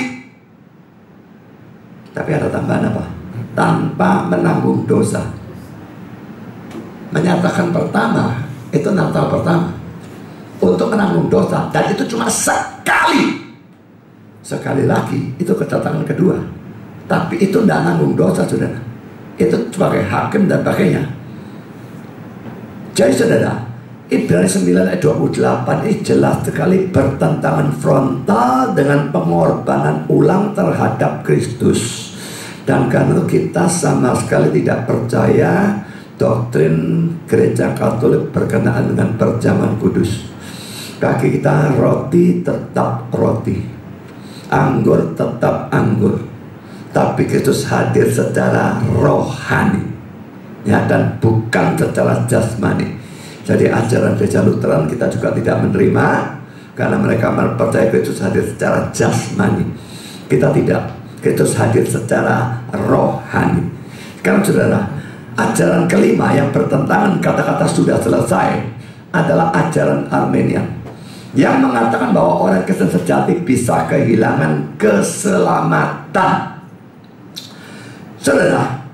Tapi ada tambahan apa? Tanpa menanggung dosa. Menyatakan pertama itu Natal pertama untuk menanggung dosa, dan itu cuma sekali. Sekali lagi itu kedatangan kedua, tapi itu tidak nanggung dosa saudara. Itu sebagai hakim dan sebagainya. Jadi saudara, Ibrani 9 ayat 28 ini jelas sekali bertentangan frontal dengan pengorbanan ulang terhadap Kristus. Dan karena kita sama sekali tidak percaya doktrin gereja Katolik berkenaan dengan perjamuan kudus. Bagi kita roti tetap roti, anggur tetap anggur, tapi Kristus hadir secara rohani ya, dan bukan secara jasmani. Jadi ajaran gereja Lutheran kita juga tidak menerima, karena mereka percaya Kristus hadir secara jasmani. Kita tidak. Kristus hadir secara rohani. Sekarang saudara, ajaran kelima yang bertentangan kata-kata sudah selesai adalah ajaran Armenian, yang mengatakan bahwa orang Kristen sejati bisa kehilangan keselamatan. Saudara,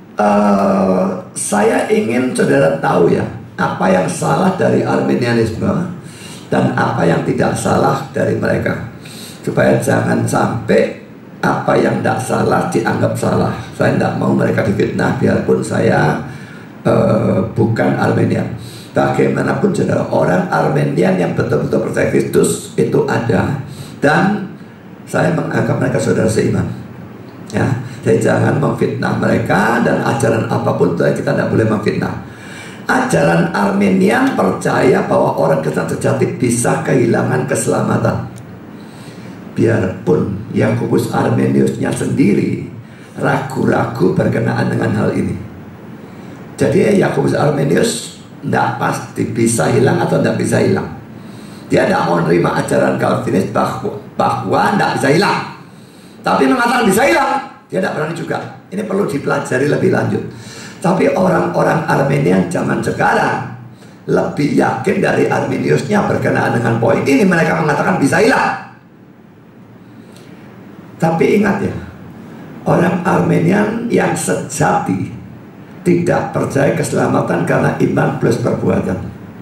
saya ingin saudara tahu ya, apa yang salah dari Armenianisme dan apa yang tidak salah dari mereka, supaya jangan sampai apa yang tidak salah dianggap salah. Saya tidak mau mereka difitnah, biarpun saya bukan Armenian. Bagaimanapun saudara, orang Armenian yang betul-betul percaya Kristus itu ada, dan saya menganggap mereka saudara seiman ya. Jadi jangan memfitnah mereka, dan ajaran apapun itu kita tidak boleh memfitnah. Ajaran Armenian percaya bahwa orang Kristen sejati bisa kehilangan keselamatan. Biarpun Yakobus Armeniusnya sendiri ragu-ragu berkenaan dengan hal ini. Jadi Yakobus Armenius tidak pasti bisa hilang atau tidak bisa hilang. Dia tidak mau menerima ajaran Calvinis bahwa tidak bisa hilang, tapi mengatakan bisa hilang, dia tidak berani juga. Ini perlu dipelajari lebih lanjut. Tapi orang-orang Armenian zaman sekarang lebih yakin dari Arminiusnya berkenaan dengan poin ini. Mereka mengatakan bisa hilang. Tapi ingat ya, Orang Arminian yang sejati tidak percaya keselamatan karena iman plus perbuatan.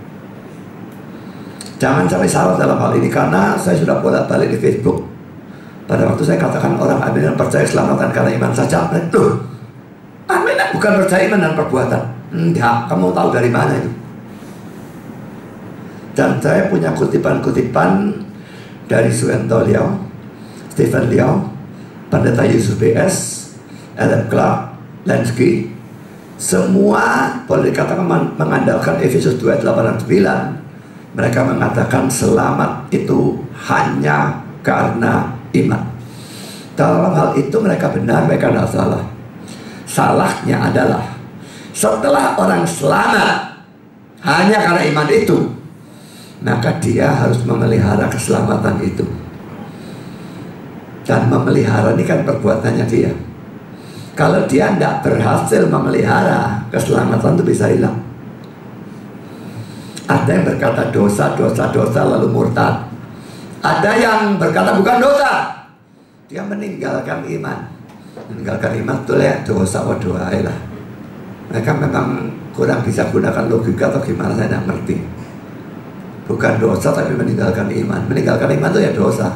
Jangan sampai salah dalam hal ini, karena saya sudah bolak-balik di Facebook. Pada waktu saya katakan orang Arminian percaya keselamatan karena iman saja, loh, Arminian bukan percaya iman dan perbuatan. Enggak, kamu tahu dari mana itu? Dan saya punya kutipan-kutipan dari Suento Liao, Stephen Liao, Pendeta Yusuf B.S., Ellen Clark, Lenski. Semua boleh dikatakan mengandalkan Efesus 2 ayat 8 dan 9. Mereka mengatakan selamat itu hanya karena iman. Dalam hal itu mereka benar, mereka tidak salah. Salahnya adalah setelah orang selamat hanya karena iman itu, maka dia harus memelihara keselamatan itu. Dan memelihara ini kan perbuatannya dia. Kalau dia tidak berhasil memelihara, keselamatan itu bisa hilang. Ada yang berkata dosa lalu murtad. Ada yang berkata bukan dosa, dia meninggalkan iman. Meninggalkan iman itu ya dosa wa doa lah. Mereka memang kurang bisa gunakan logika atau gimana, saya tidak ngerti. Bukan dosa tapi meninggalkan iman. Meninggalkan iman itu ya dosa.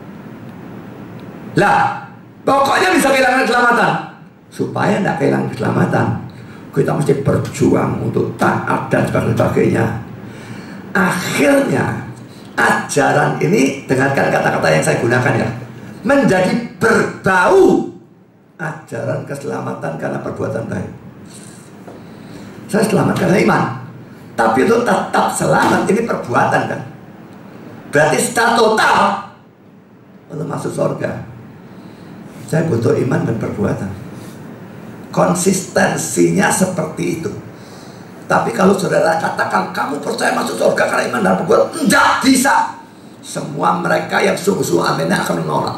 Lah, pokoknya bisa kehilangan keselamatan. Supaya tidak kehilangan keselamatan, kita mesti berjuang untuk taat dan sebagainya. Akhirnya ajaran ini, dengarkan kata-kata yang saya gunakan ya, menjadi berbau ajaran keselamatan karena perbuatan baik. Saya selamat karena iman, tapi untuk tetap selamat ini perbuatan kan. Berarti secara total untuk masuk surga saya butuh iman dan perbuatan. Konsistensinya seperti itu. Tapi kalau saudara katakan kamu percaya masuk surga karena iman dan perbuatan, tidak bisa. Semua mereka yang sungguh-sungguh amin akan menolak.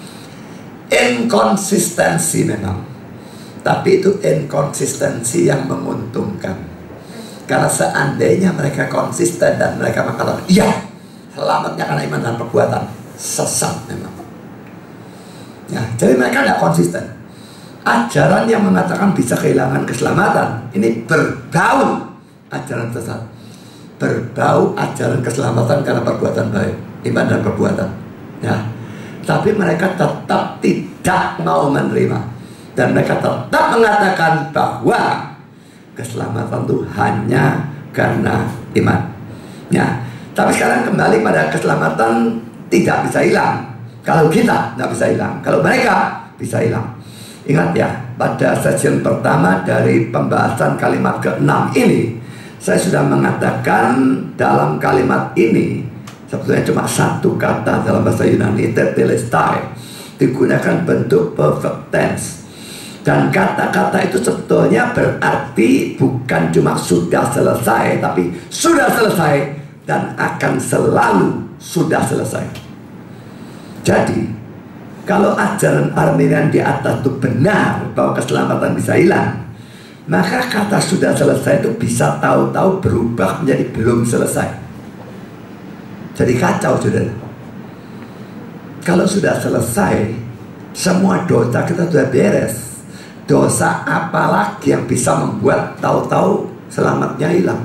Inkonsistensi memang, tapi itu inkonsistensi yang menguntungkan. Karena seandainya mereka konsisten dan mereka mengatakan iya, selamatnya karena iman dan perbuatan, sesat memang. Ya, jadi mereka tidak konsisten. Ajaran yang mengatakan bisa kehilangan keselamatan ini berbau ajaran sesat, berbau ajaran keselamatan karena perbuatan baik, iman dan perbuatan. Ya, tapi mereka tetap tidak mau menerima, dan mereka tetap mengatakan bahwa keselamatan itu hanya karena iman. Ya, tapi sekarang kembali pada keselamatan tidak bisa hilang. Kalau kita tidak bisa hilang, kalau mereka bisa hilang. Ingat ya, pada sesi pertama dari pembahasan kalimat ke-6 ini, saya sudah mengatakan dalam kalimat ini sebetulnya cuma satu kata dalam bahasa Yunani, tetelestai, digunakan bentuk perfect tense. Dan kata-kata itu sebetulnya berarti bukan cuma sudah selesai, tapi sudah selesai dan akan selalu sudah selesai. Jadi kalau ajaran Arminian di atas itu benar bahwa keselamatan bisa hilang, maka kata sudah selesai itu bisa tahu-tahu berubah menjadi belum selesai. Jadi kacau saudara. Kalau sudah selesai, semua dosa kita sudah beres. Dosa apa lagi yang bisa membuat tahu-tahu selamatnya hilang?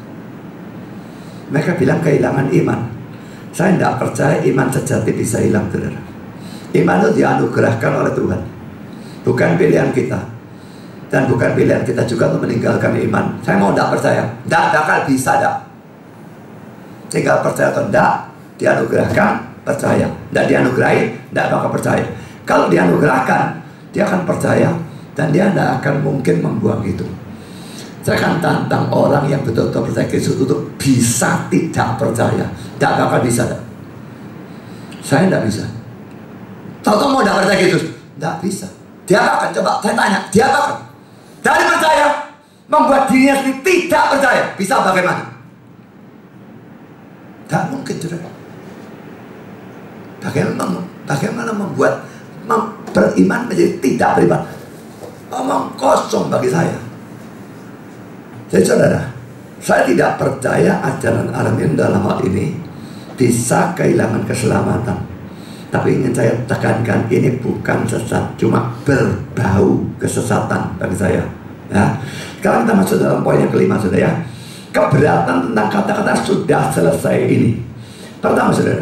Mereka bilang kehilangan iman. Saya tidak percaya iman sejati bisa hilang saudara. Iman itu dianugerahkan oleh Tuhan, bukan pilihan kita. Dan bukan pilihan kita juga untuk meninggalkan iman. Saya mau tidak percaya, tidak akan bisa tidak. Tinggal percaya atau tidak, dianugerahkan, percaya. Tidak dianugerahi, tidak bakal percaya. Kalau dianugerahkan, dia akan percaya, dan dia tidak akan mungkin membuang itu. Saya akan tantang orang yang betul-betul percaya Yesus untuk bisa tidak percaya. Tidak bakal bisa tidak. Saya tidak bisa. Tahu-tahu mau tidak percaya Yesus, tidak bisa. Dia akan coba, saya tanya, dia akan dari percaya membuat dirinya sendiri tidak percaya, bisa bagaimana? Tak mungkin saudara. Bagaimana membuat beriman menjadi tidak beriman? Omong kosong bagi saya. Jadi saudara, saya tidak percaya ajaran Arminian dalam hal ini bisa kehilangan keselamatan. Tapi ingin saya tekankan, ini bukan sesat, cuma berbau kesesatan bagi saya. Ya. Sekarang kita masuk dalam poin yang kelima, saudara ya. Keberatan tentang kata-kata sudah selesai ini. Pertama, saudara,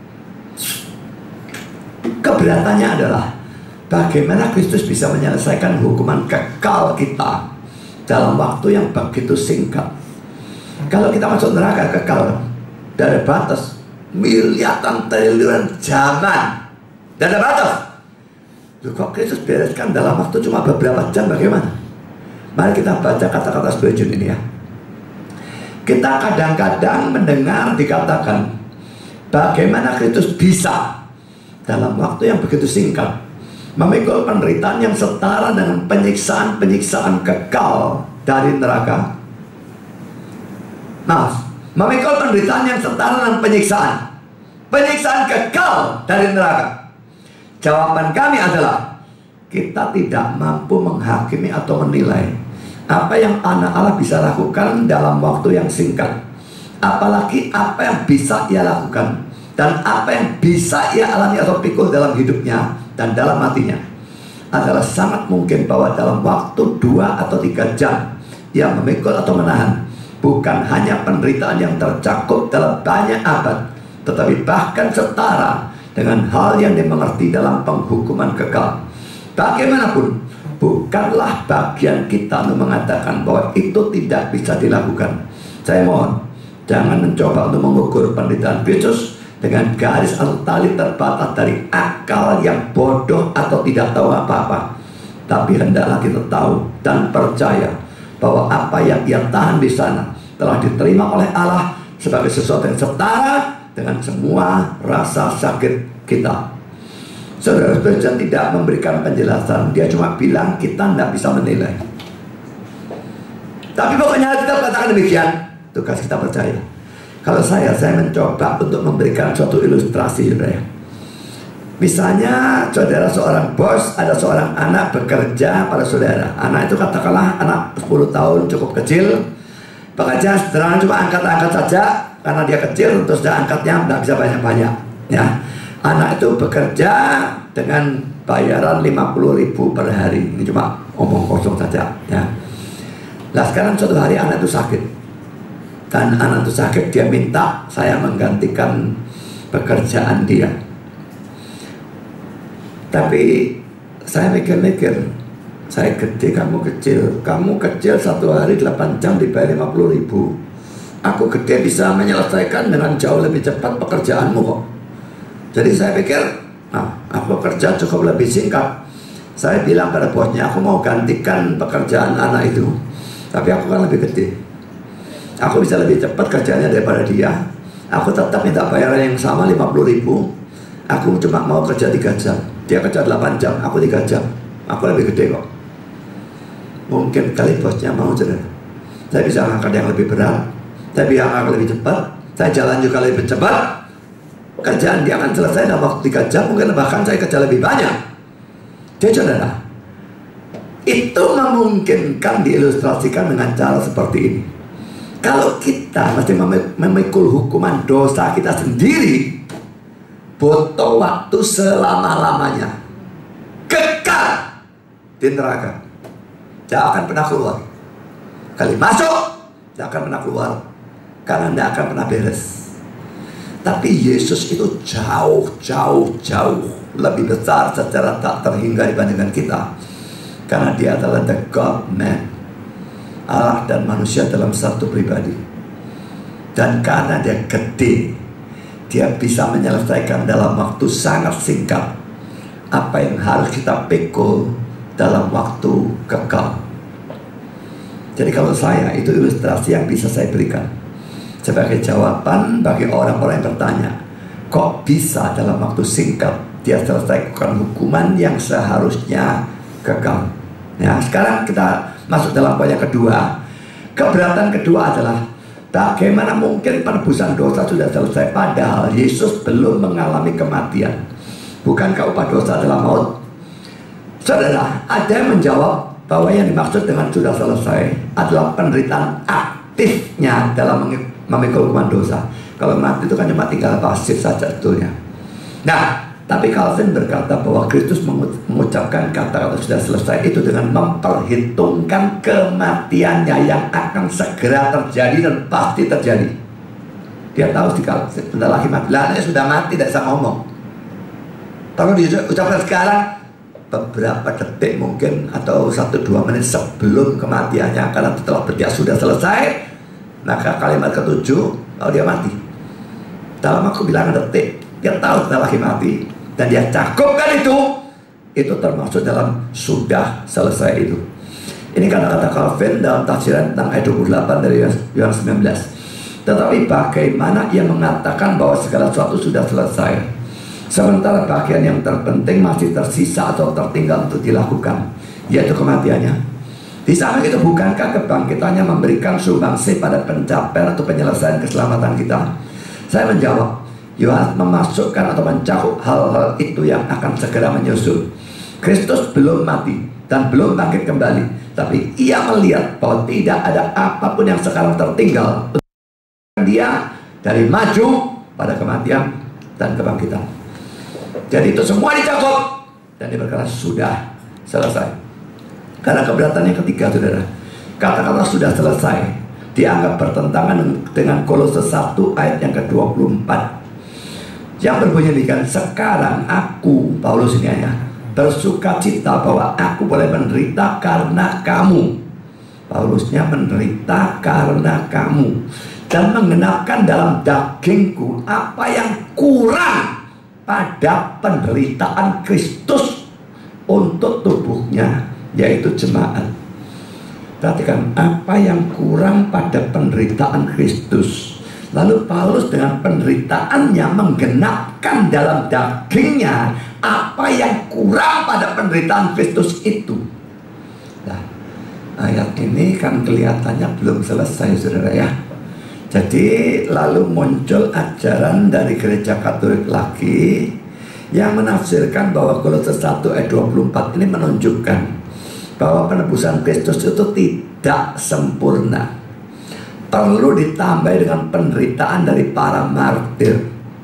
keberatannya adalah bagaimana Kristus bisa menyelesaikan hukuman kekal kita dalam waktu yang begitu singkat. Kalau kita masuk neraka kekal dari batas miliaran triliunan zaman, dan ada batas. Kok Kristus bereskan dalam waktu cuma beberapa jam, bagaimana? Mari kita baca kata-kata Spurgeon ini ya. Kita kadang-kadang mendengar dikatakan bagaimana Kristus bisa dalam waktu yang begitu singkat memikul penderitaan yang setara dengan penyiksaan-penyiksaan kekal dari neraka. Memikul penderitaan yang setara dengan penyiksaan kekal dari neraka. Jawaban kami adalah kita tidak mampu menghakimi atau menilai apa yang anak Allah bisa lakukan dalam waktu yang singkat, apalagi apa yang bisa ia lakukan dan apa yang bisa ia alami atau pikul dalam hidupnya dan dalam hatinya. Adalah sangat mungkin bahwa dalam waktu 2 atau 3 jam ia memikul atau menahan bukan hanya penderitaan yang tercakup dalam banyak abad, tetapi bahkan setara dengan hal yang dimengerti dalam penghukuman kekal. Bagaimanapun, bukanlah bagian kita untuk mengatakan bahwa itu tidak bisa dilakukan. Saya mohon, jangan mencoba untuk mengukur penderitaan Kristus dengan garis atau tali terbatas dari akal yang bodoh atau tidak tahu apa-apa. Tapi hendaklah kita tahu dan percaya bahwa apa yang ia tahan di sana telah diterima oleh Allah sebagai sesuatu yang setara dengan semua rasa sakit kita. Saudara Spurgeon tidak memberikan penjelasan, dia cuma bilang kita tidak bisa menilai. Tapi pokoknya kita katakan demikian, tugas kita percaya. Kalau saya mencoba untuk memberikan suatu ilustrasi, saudara. Misalnya saudara seorang bos, ada seorang anak bekerja pada saudara. Anak itu katakanlah anak 10 tahun, cukup kecil, bekerja sederhana, cuma angkat-angkat saja. Karena dia kecil, terus dia angkatnya tidak bisa banyak-banyak ya. Anak itu bekerja dengan bayaran 50.000 per hari. Ini cuma omong kosong saja ya. Nah sekarang suatu hari anak itu sakit. Dan anak itu sakit, dia minta saya menggantikan pekerjaan dia. Tapi saya mikir-mikir, saya gede, kamu kecil. Kamu kecil satu hari 8 jam dibayar 50.000. Aku gede bisa menyelesaikan dengan jauh lebih cepat pekerjaanmu kok. Jadi saya pikir, aku kerja cukup lebih singkat. Saya bilang pada bosnya, aku mau gantikan pekerjaan anak itu. Tapi aku kan lebih gede. Aku bisa lebih cepat kerjanya daripada dia. Aku tetap minta bayaran yang sama 50.000. Aku cuma mau kerja 3 jam. Dia kerja 8 jam, aku 3 jam. Aku lebih gede kok. Mungkin kali bosnya mau saudara. Saya bisa angkat yang lebih berat, saya bisa angkat lebih cepat, saya jalan juga lebih cepat. Kerjaan dia akan selesai dalam waktu 3 jam. Mungkin bahkan saya kerja lebih banyak. Jadi saudara, itu memungkinkan diilustrasikan dengan cara seperti ini. Kalau kita mesti memikul hukuman dosa kita sendiri, butuh waktu selama-lamanya, kekal di neraka, tidak akan pernah keluar. Kali masuk, tidak akan pernah keluar, karena tidak akan pernah beres. Tapi Yesus itu jauh lebih besar secara tak terhingga dibandingkan kita, karena dia adalah the God man, Allah dan manusia dalam satu pribadi. Dan karena dia gede, dia bisa menyelesaikan dalam waktu sangat singkat apa yang harus kita pikul dalam waktu kekal. Jadi kalau saya, itu ilustrasi yang bisa saya berikan sebagai jawaban bagi orang-orang yang bertanya, kok bisa dalam waktu singkat dia selesaikan hukuman yang seharusnya kekal. Nah sekarang kita masuk dalam poin yang kedua. Keberatan kedua adalah bagaimana mungkin penebusan dosa sudah selesai padahal Yesus belum mengalami kematian. Bukankah upah dosa adalah maut? Saudara, ada yang menjawab bahwa yang dimaksud dengan sudah selesai adalah penderitaan aktifnya dalam memikul hukuman dosa. Kalau mati itu kan cuma tinggal pasif saja sebetulnya. Nah, Tapi Calvin berkata bahwa Kristus mengucapkan kata-kata sudah selesai itu dengan memperhitungkan kematiannya yang akan segera terjadi dan pasti terjadi. Dia tahu sebentar lagi mati. Anaknya sudah mati, tidak bisa ngomong. Kalau diucapkan sekarang, beberapa detik mungkin atau 1-2 menit sebelum kematiannya, karena setelah dia sudah selesai, maka kalimat ketujuh, kalau dia mati. Dalam aku bilang detik, dia tahu sebentar lagi mati. Dan dia cakupkan itu termasuk dalam sudah selesai itu. Ini kata-kata Calvin dalam tafsiran tentang ayat 28 dari Yohanes 19. Tetapi bagaimana ia mengatakan bahwa segala sesuatu sudah selesai, sementara bagian yang terpenting masih tersisa atau tertinggal untuk dilakukan, yaitu kematiannya. Di samping itu, bukankah kebangkitannya memberikan sumbangsih pada pencapaian atau penyelesaian keselamatan kita? Saya menjawab, Yohanes memasukkan atau mencakup hal-hal itu yang akan segera menyusul. Kristus belum mati dan belum bangkit kembali, tapi ia melihat bahwa tidak ada apapun yang sekarang tertinggal untuk dia dari maju pada kematian dan kebangkitan. Jadi itu semua dicakup dan dia berkata sudah selesai. Karena keberatan yang ketiga, saudara, kata-kata sudah selesai dianggap bertentangan dengan Kolose 1 ayat yang ke-24 yang berbunyi demikian, sekarang aku, Paulus ini ya, bersuka cita bahwa aku boleh menderita karena kamu. Paulusnya menderita karena kamu, dan menggenapkan dalam dagingku apa yang kurang pada penderitaan Kristus untuk tubuhnya, yaitu jemaat. Perhatikan, apa yang kurang pada penderitaan Kristus. Lalu Paulus dengan penderitaannya menggenapkan dalam dagingnya apa yang kurang pada penderitaan Kristus itu. Nah, ayat ini kan kelihatannya belum selesai, saudara ya. Jadi lalu muncul ajaran dari gereja Katolik lagi yang menafsirkan bahwa Kolose 1 ayat 24 ini menunjukkan bahwa penebusan Kristus itu tidak sempurna, perlu ditambah dengan penderitaan dari para martir.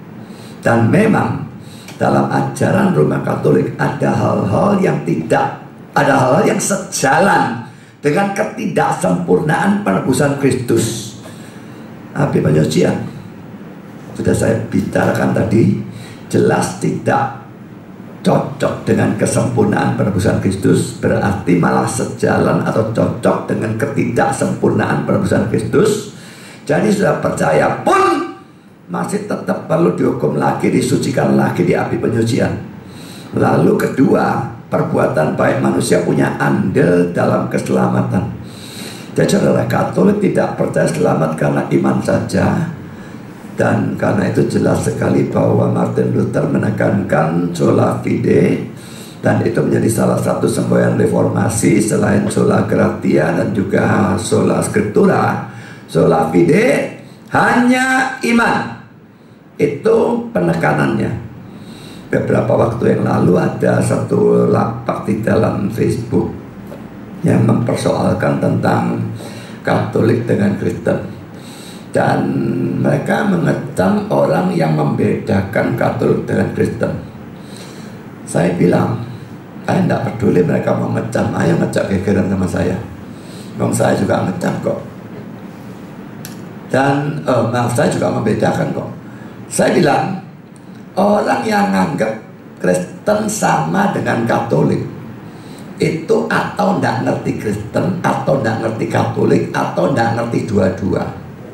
Dan memang dalam ajaran Roma Katolik ada hal-hal yang sejalan dengan ketidaksempurnaan penebusan Kristus. Habis penyucian sudah saya bicarakan tadi, jelas tidak cocok dengan kesempurnaan penebusan Kristus, berarti malah sejalan atau cocok dengan ketidaksempurnaan penebusan Kristus. Jadi sudah percaya pun masih tetap perlu dihukum lagi, disucikan lagi di api penyucian. Lalu kedua, perbuatan baik manusia punya andil dalam keselamatan. Jadi saudara, Katolik tidak percaya selamat karena iman saja. Dan karena itu jelas sekali bahwa Martin Luther menekankan sola fide, dan itu menjadi salah satu semboyan reformasi selain sola gratia dan juga sola scriptura. Sola fide hanya iman, itu penekanannya. Beberapa waktu yang lalu ada satu lapak di dalam Facebook yang mempersoalkan tentang Katolik dengan Kristen, dan mereka mengecam orang yang membedakan Katolik dengan Kristen. Saya bilang, saya tidak peduli mereka mau ngecam, ayo ngecam gegeran sama saya. Saya juga ngecam kok. Dan saya juga membedakan kok. Saya bilang, orang yang menganggap Kristen sama dengan Katolik itu atau tidak ngerti Kristen, atau tidak ngerti Katolik, atau tidak ngerti dua-dua.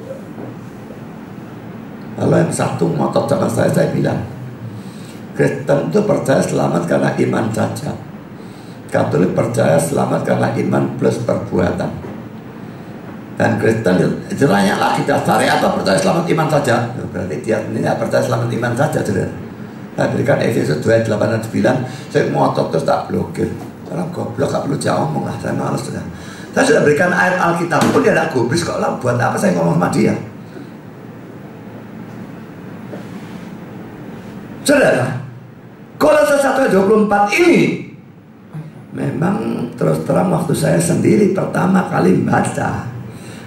Kalau yang satu ngotot sama saya bilang, Kristen itu percaya selamat karena iman saja, Katolik percaya selamat karena iman plus perbuatan. Dan Kristen jeranya lagi, dasarnya apa percaya selamat iman saja? Berarti dia ini tidak percaya selamat iman saja, saudara. Saya berikan Efesus 2 8 dan 9. Saya ngotot terus tak blokir. Orang goblok gak perlu jauh ngomong lah, saya malas sudah. Saya sudah berikan ayat Alkitab pun dia tidak gubris kok lah. Buat apa saya ngomong sama dia? Saudara, Kolose 1 ayat 24 ini memang terus terang waktu saya sendiri pertama kali baca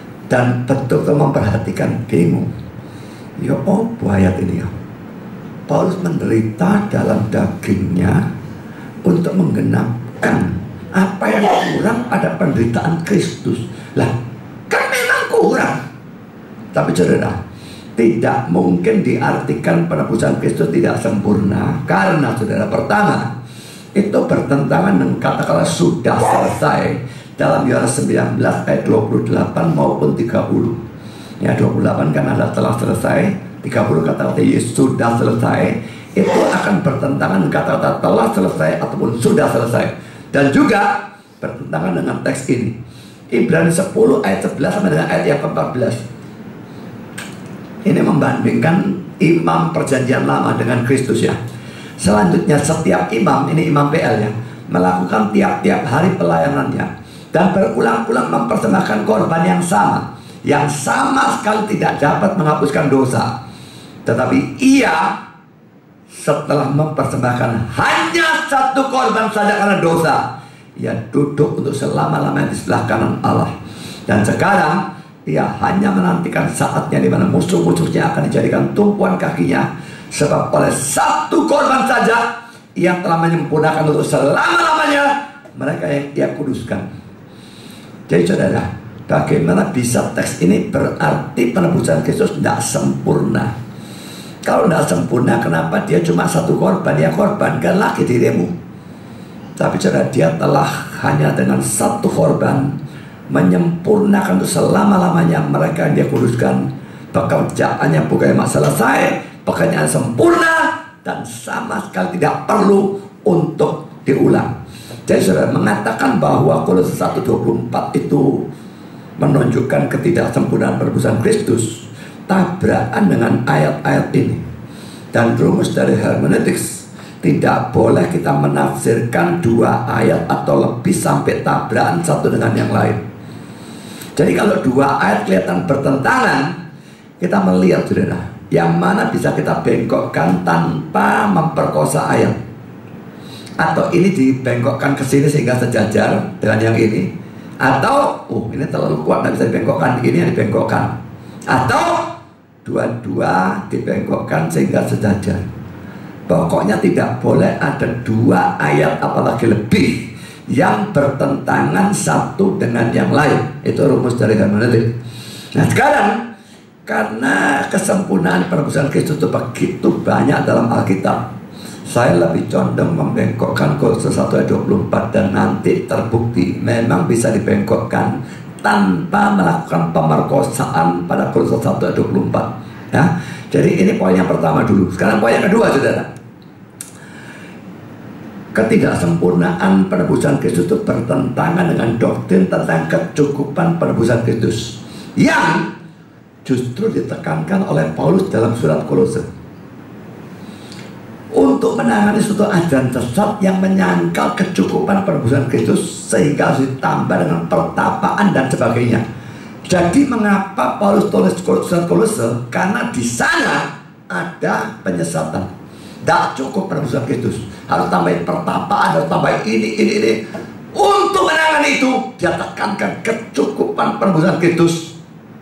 dan betul-betul memperhatikan bingung. Ya ayat ini ya. Paulus menderita dalam dagingnya untuk menggenapkan apa yang kurang pada penderitaan Kristus. Lah, kan memang kurang. Tapi saudara, tidak mungkin diartikan penebusan Kristus tidak sempurna. Karena saudara, pertama, itu bertentangan dengan kata-kata sudah selesai dalam Yohanes 19 ayat 28 maupun 30. Ya, 28 kan ada telah selesai, 30 kata-kata Yesus sudah selesai. Itu akan bertentangan dengan kata-kata telah selesai ataupun sudah selesai. Dan juga bertentangan dengan teks ini, Ibrani 10 ayat 11 sampai dengan ayat yang ke-14. Ini membandingkan imam perjanjian lama dengan Kristus ya. Selanjutnya setiap imam, ini imam PL ya, melakukan tiap-tiap hari pelayanannya dan berulang-ulang mempersembahkan korban yang sama sekali tidak dapat menghapuskan dosa. Tetapi ia setelah mempersembahkan hanya satu korban saja karena dosa, ia duduk untuk selama-lamanya di sebelah kanan Allah. Dan sekarang ia hanya menantikan saatnya di mana musuh-musuhnya akan dijadikan tumpuan kakinya. Sebab oleh satu korban saja ia telah menyempurnakan untuk selama-lamanya mereka yang ia kuduskan. Jadi saudara, bagaimana bisa teks ini berarti penebusan Kristus tidak sempurna? Kalau tidak sempurna, kenapa dia cuma satu korban? Ya korbankan lagi dirimu. Tapi saudara, dia telah hanya dengan satu korban menyempurnakan untuk selama-lamanya mereka yang dia kuduskan. Pekerjaannya bukan masalah selesai, pekerjaan sempurna dan sama sekali tidak perlu untuk diulang. Jadi saudara, mengatakan bahwa Kolose 1:24 itu menunjukkan ketidaksempurnaan penebusan Kristus tabrakan dengan ayat-ayat ini. Dan rumus dari hermeneutics, tidak boleh kita menafsirkan dua ayat atau lebih sampai tabrakan satu dengan yang lain. Jadi kalau dua ayat kelihatan bertentangan, kita melihat saudara, yang mana bisa kita bengkokkan tanpa memperkosa ayat. Atau ini dibengkokkan ke sini sehingga sejajar dengan yang ini. Atau, ini terlalu kuat, tidak bisa dibengkokkan, ini yang dibengkokkan. Atau dua-dua dibengkokkan sehingga sejajar. Pokoknya tidak boleh ada dua ayat apalagi lebih yang bertentangan satu dengan yang lain. Itu rumus dari hermeneutik. Nah sekarang, karena kesempurnaan penebusan Kristus itu begitu banyak dalam Alkitab, saya lebih condong membengkokkan Kolose 1:24 dan nanti terbukti memang bisa dibengkokkan tanpa melakukan pemerkosaan pada Kolose 1:24. Ya, jadi ini poin yang pertama dulu. Sekarang poin yang kedua, saudara. Ketidaksempurnaan penebusan Kristus itu bertentangan dengan doktrin tentang kecukupan penebusan Kristus yang justru ditekankan oleh Paulus dalam surat Kolose. Untuk menangani suatu ajaran sesat yang menyangkal kecukupan penebusan Kristus sehingga harus ditambah dengan pertapaan dan sebagainya. Jadi mengapa Paulus tulis surat Kolose? Karena di sana ada penyesatan. Tidak cukup penebusan Kristus, harus tambahin pertapaan, harus tambahin ini. Untuk menangani itu, dia tekankan kecukupan penebusan Kristus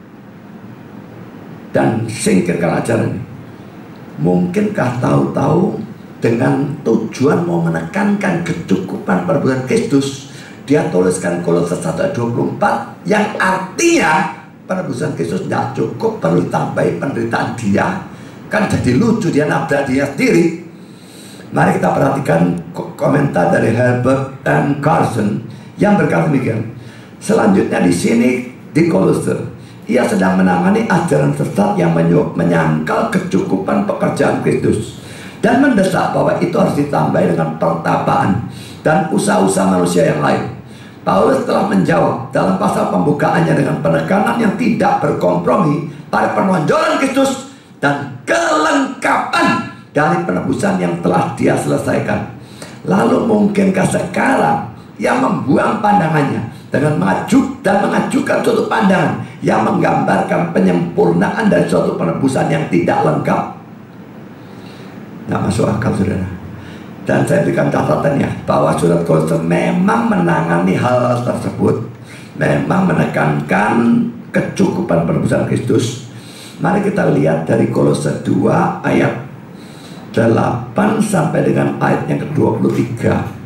dan singkirkan ajaran ini. Mungkinkah tahu-tahu dengan tujuan mau menekankan kecukupan penebusan Kristus, dia tuliskan Kolose 1:24 yang artinya penebusan Kristus tidak cukup, perlu ditambahi penderitaan dia. Kan jadi lucu, dia nabrak dia sendiri. Mari kita perhatikan komentar dari Herbert M. Carson yang berkata demikian. Selanjutnya di sini di Kolose, ia sedang menangani ajaran sesat yang menyangkal kecukupan pekerjaan Kristus dan mendesak bahwa itu harus ditambahi dengan pertapaan dan usaha-usaha manusia yang lain. Paulus telah menjawab dalam pasal pembukaannya dengan penekanan yang tidak berkompromi pada penonjolan Kristus dan kelengkapan dari penebusan yang telah dia selesaikan. Lalu mungkinkah sekarang yang membuang pandangannya dengan mengajukan suatu pandangan yang menggambarkan penyempurnaan dari suatu penebusan yang tidak lengkap? Nggak masuk akal, saudara. Dan saya berikan catatannya bahwa surat Kolose memang menangani hal tersebut, memang menekankan kecukupan penebusan Kristus. Mari kita lihat dari Kolose 2 ayat 8 sampai dengan ayat yang ke-23.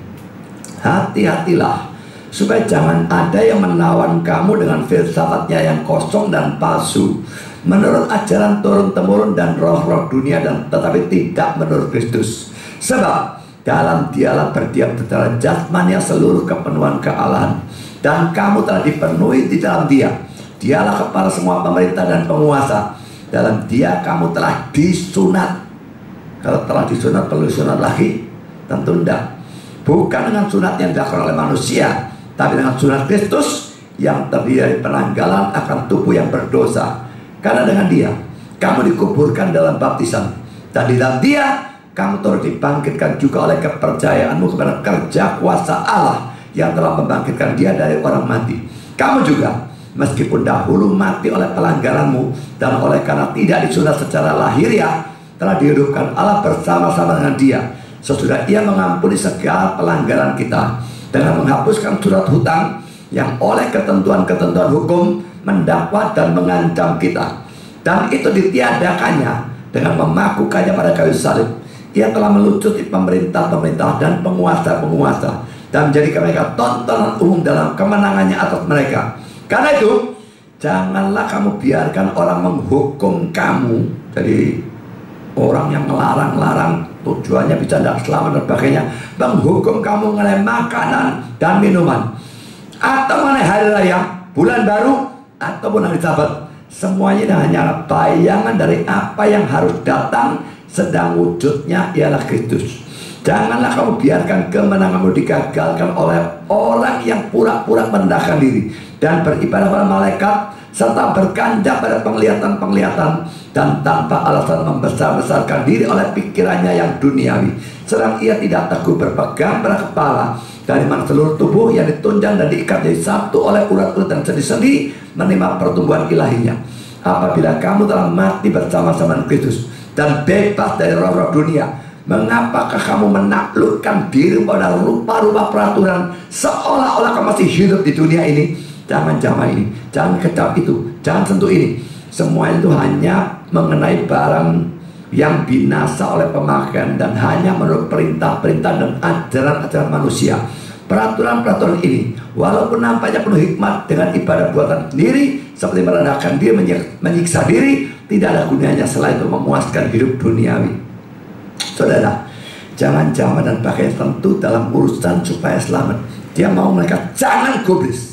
Hati-hatilah supaya jangan ada yang menawan kamu dengan filsafatnya yang kosong dan palsu, menurut ajaran turun-temurun dan roh-roh dunia, dan tetapi tidak menurut Kristus. Sebab dalam Dialah berdiam secara jasmania seluruh kepenuhan kealahan, dan kamu telah dipenuhi di dalam Dia. Dialah kepala semua pemerintah dan penguasa. Dalam Dia kamu telah disunat. Kalau telah disunat perlu sunat lagi? Tentu tidak. Bukan dengan sunat yang dilakukan oleh manusia, tapi dengan sunat Kristus yang terdiri dari penanggalan akan tubuh yang berdosa. Karena dengan Dia kamu dikuburkan dalam baptisan, dan di dalam Dia kamu turut dibangkitkan juga oleh kepercayaanmu kepada kerja kuasa Allah yang telah membangkitkan Dia dari orang mati. Kamu juga, meskipun dahulu mati oleh pelanggaranmu, dan oleh karena tidak disunat secara lahiriah, telah dihidupkan Allah bersama-sama dengan Dia sesudah Ia mengampuni segala pelanggaran kita, dengan menghapuskan surat hutang yang oleh ketentuan-ketentuan hukum mendakwa dan mengancam kita, dan itu ditiadakannya dengan memakukannya pada kayu salib. Ia telah melucuti pemerintah-pemerintah dan penguasa-penguasa, dan menjadikan mereka tontonan umum dalam kemenangannya atas mereka. Karena itu, janganlah kamu biarkan orang menghukum kamu. Jadi orang yang melarang-larang, tujuannya bisa tidak selamat dan sebagainya, menghukum kamu mengenai makanan dan minuman, atau mengenai hari raya, bulan baru, ataupun hari Sabat. Semuanya hanya bayangan dari apa yang harus datang, sedang wujudnya ialah Kristus. Janganlah kamu biarkan kemenanganmu digagalkan oleh orang yang pura-pura merendahkan diri dan beribadah pada malaikat, serta berkandak pada penglihatan-penglihatan, dan tanpa alasan membesar-besarkan diri oleh pikirannya yang duniawi. Sedang ia tidak teguh berpegang pada kepala, dari mana seluruh tubuh yang ditunjang dan diikat jadi satu oleh urat-urat dan sendi-sendi menerima pertumbuhan ilahinya. Apabila kamu telah mati bersama-sama dengan Kristus dan bebas dari roh-roh dunia, mengapakah kamu menaklukkan diri pada rupa-rupa peraturan seolah-olah kamu masih hidup di dunia ini? Jangan jamah ini, jangan kecap itu, jangan sentuh ini. Semua itu hanya mengenai barang yang binasa oleh pemakaian, dan hanya menurut perintah-perintah dan ajaran-ajaran manusia. Peraturan-peraturan ini, walaupun nampaknya penuh hikmat dengan ibadah buatan sendiri, seperti merendahkan diri, menyiksa diri, tidak ada gunanya selain untuk memuaskan hidup duniawi. Saudara, jangan jamah dan pakaian tentu dalam urusan supaya selamat. Dia mau mereka jangan gubris.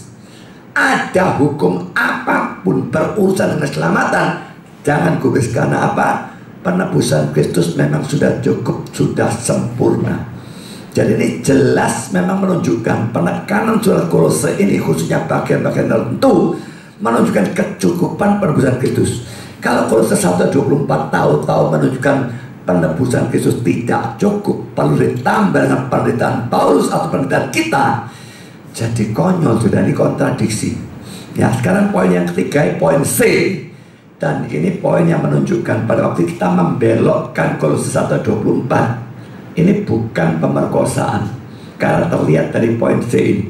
Ada hukum apapun berurusan dengan keselamatan, jangan gubris. Karena apa? Penebusan Kristus memang sudah cukup, sudah sempurna. Jadi ini jelas memang menunjukkan penekanan surat Kolose ini, khususnya bagian-bagian tertentu, menunjukkan kecukupan penebusan Kristus. Kalau Kolose 1:24 tahu menunjukkan penebusan Kristus tidak cukup, perlu ditambah dengan penderitaan Paulus atau penderitaan kita, jadi konyol, sudah, ini kontradiksi. Ya, sekarang poin yang ketiga, poin C, dan ini poin yang menunjukkan pada waktu kita membelokkan Kolose 1:24, ini bukan pemerkosaan, karena terlihat dari poin C ini.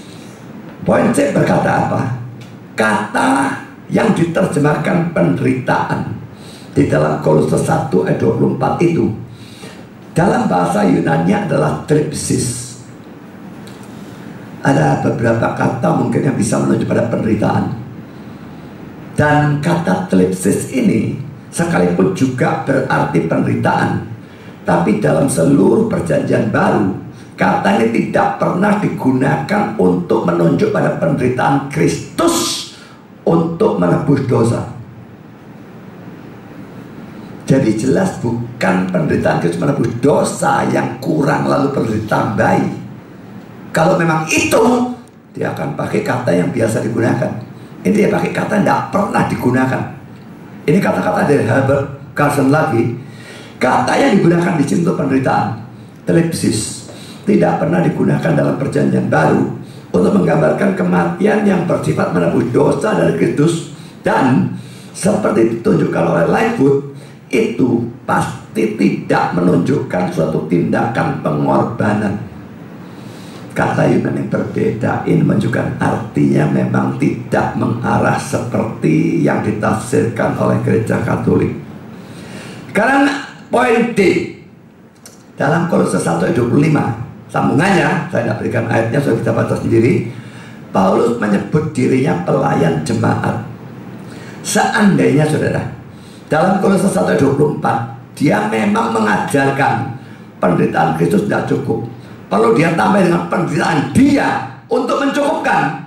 Poin C berkata apa? Kata yang diterjemahkan penderitaan di dalam Kolose 1:24 itu, dalam bahasa Yunani adalah tripsis. Ada beberapa kata mungkin yang bisa menunjuk pada penderitaan. Dan kata tripsis ini sekalipun juga berarti penderitaan, tapi dalam seluruh perjanjian baru, kata ini tidak pernah digunakan untuk menunjuk pada penderitaan Kristus untuk menebus dosa. Jadi jelas bukan penderitaan Kristus menebus dosa yang kurang lalu perlu ditambahi. Kalau memang itu, dia akan pakai kata yang biasa digunakan. Ini dia pakai kata yang tidak pernah digunakan. Ini kata-kata dari Herbert Carson lagi. Kata yang digunakan di sini untuk penderitaan, telepsis, tidak pernah digunakan dalam perjanjian baru untuk menggambarkan kematian yang bersifat menebus dosa dari Kristus. Dan seperti ditunjukkan oleh Lightfoot, itu pasti tidak menunjukkan suatu tindakan pengorbanan. Kata Yunani yang berbeda ini menunjukkan artinya memang tidak mengarah seperti yang ditafsirkan oleh gereja Katolik. Sekarang poin D, Dalam Kolose 1 ayat 25, sambungannya, saya tidak berikan ayatnya, sudah kita baca sendiri. Paulus menyebut dirinya pelayan jemaat. Seandainya saudara, dalam Kolose 1 ayat 24, dia memang mengajarkan penderitaan Kristus tidak cukup, perlu dia tambah dengan penderitaan dia untuk mencukupkan.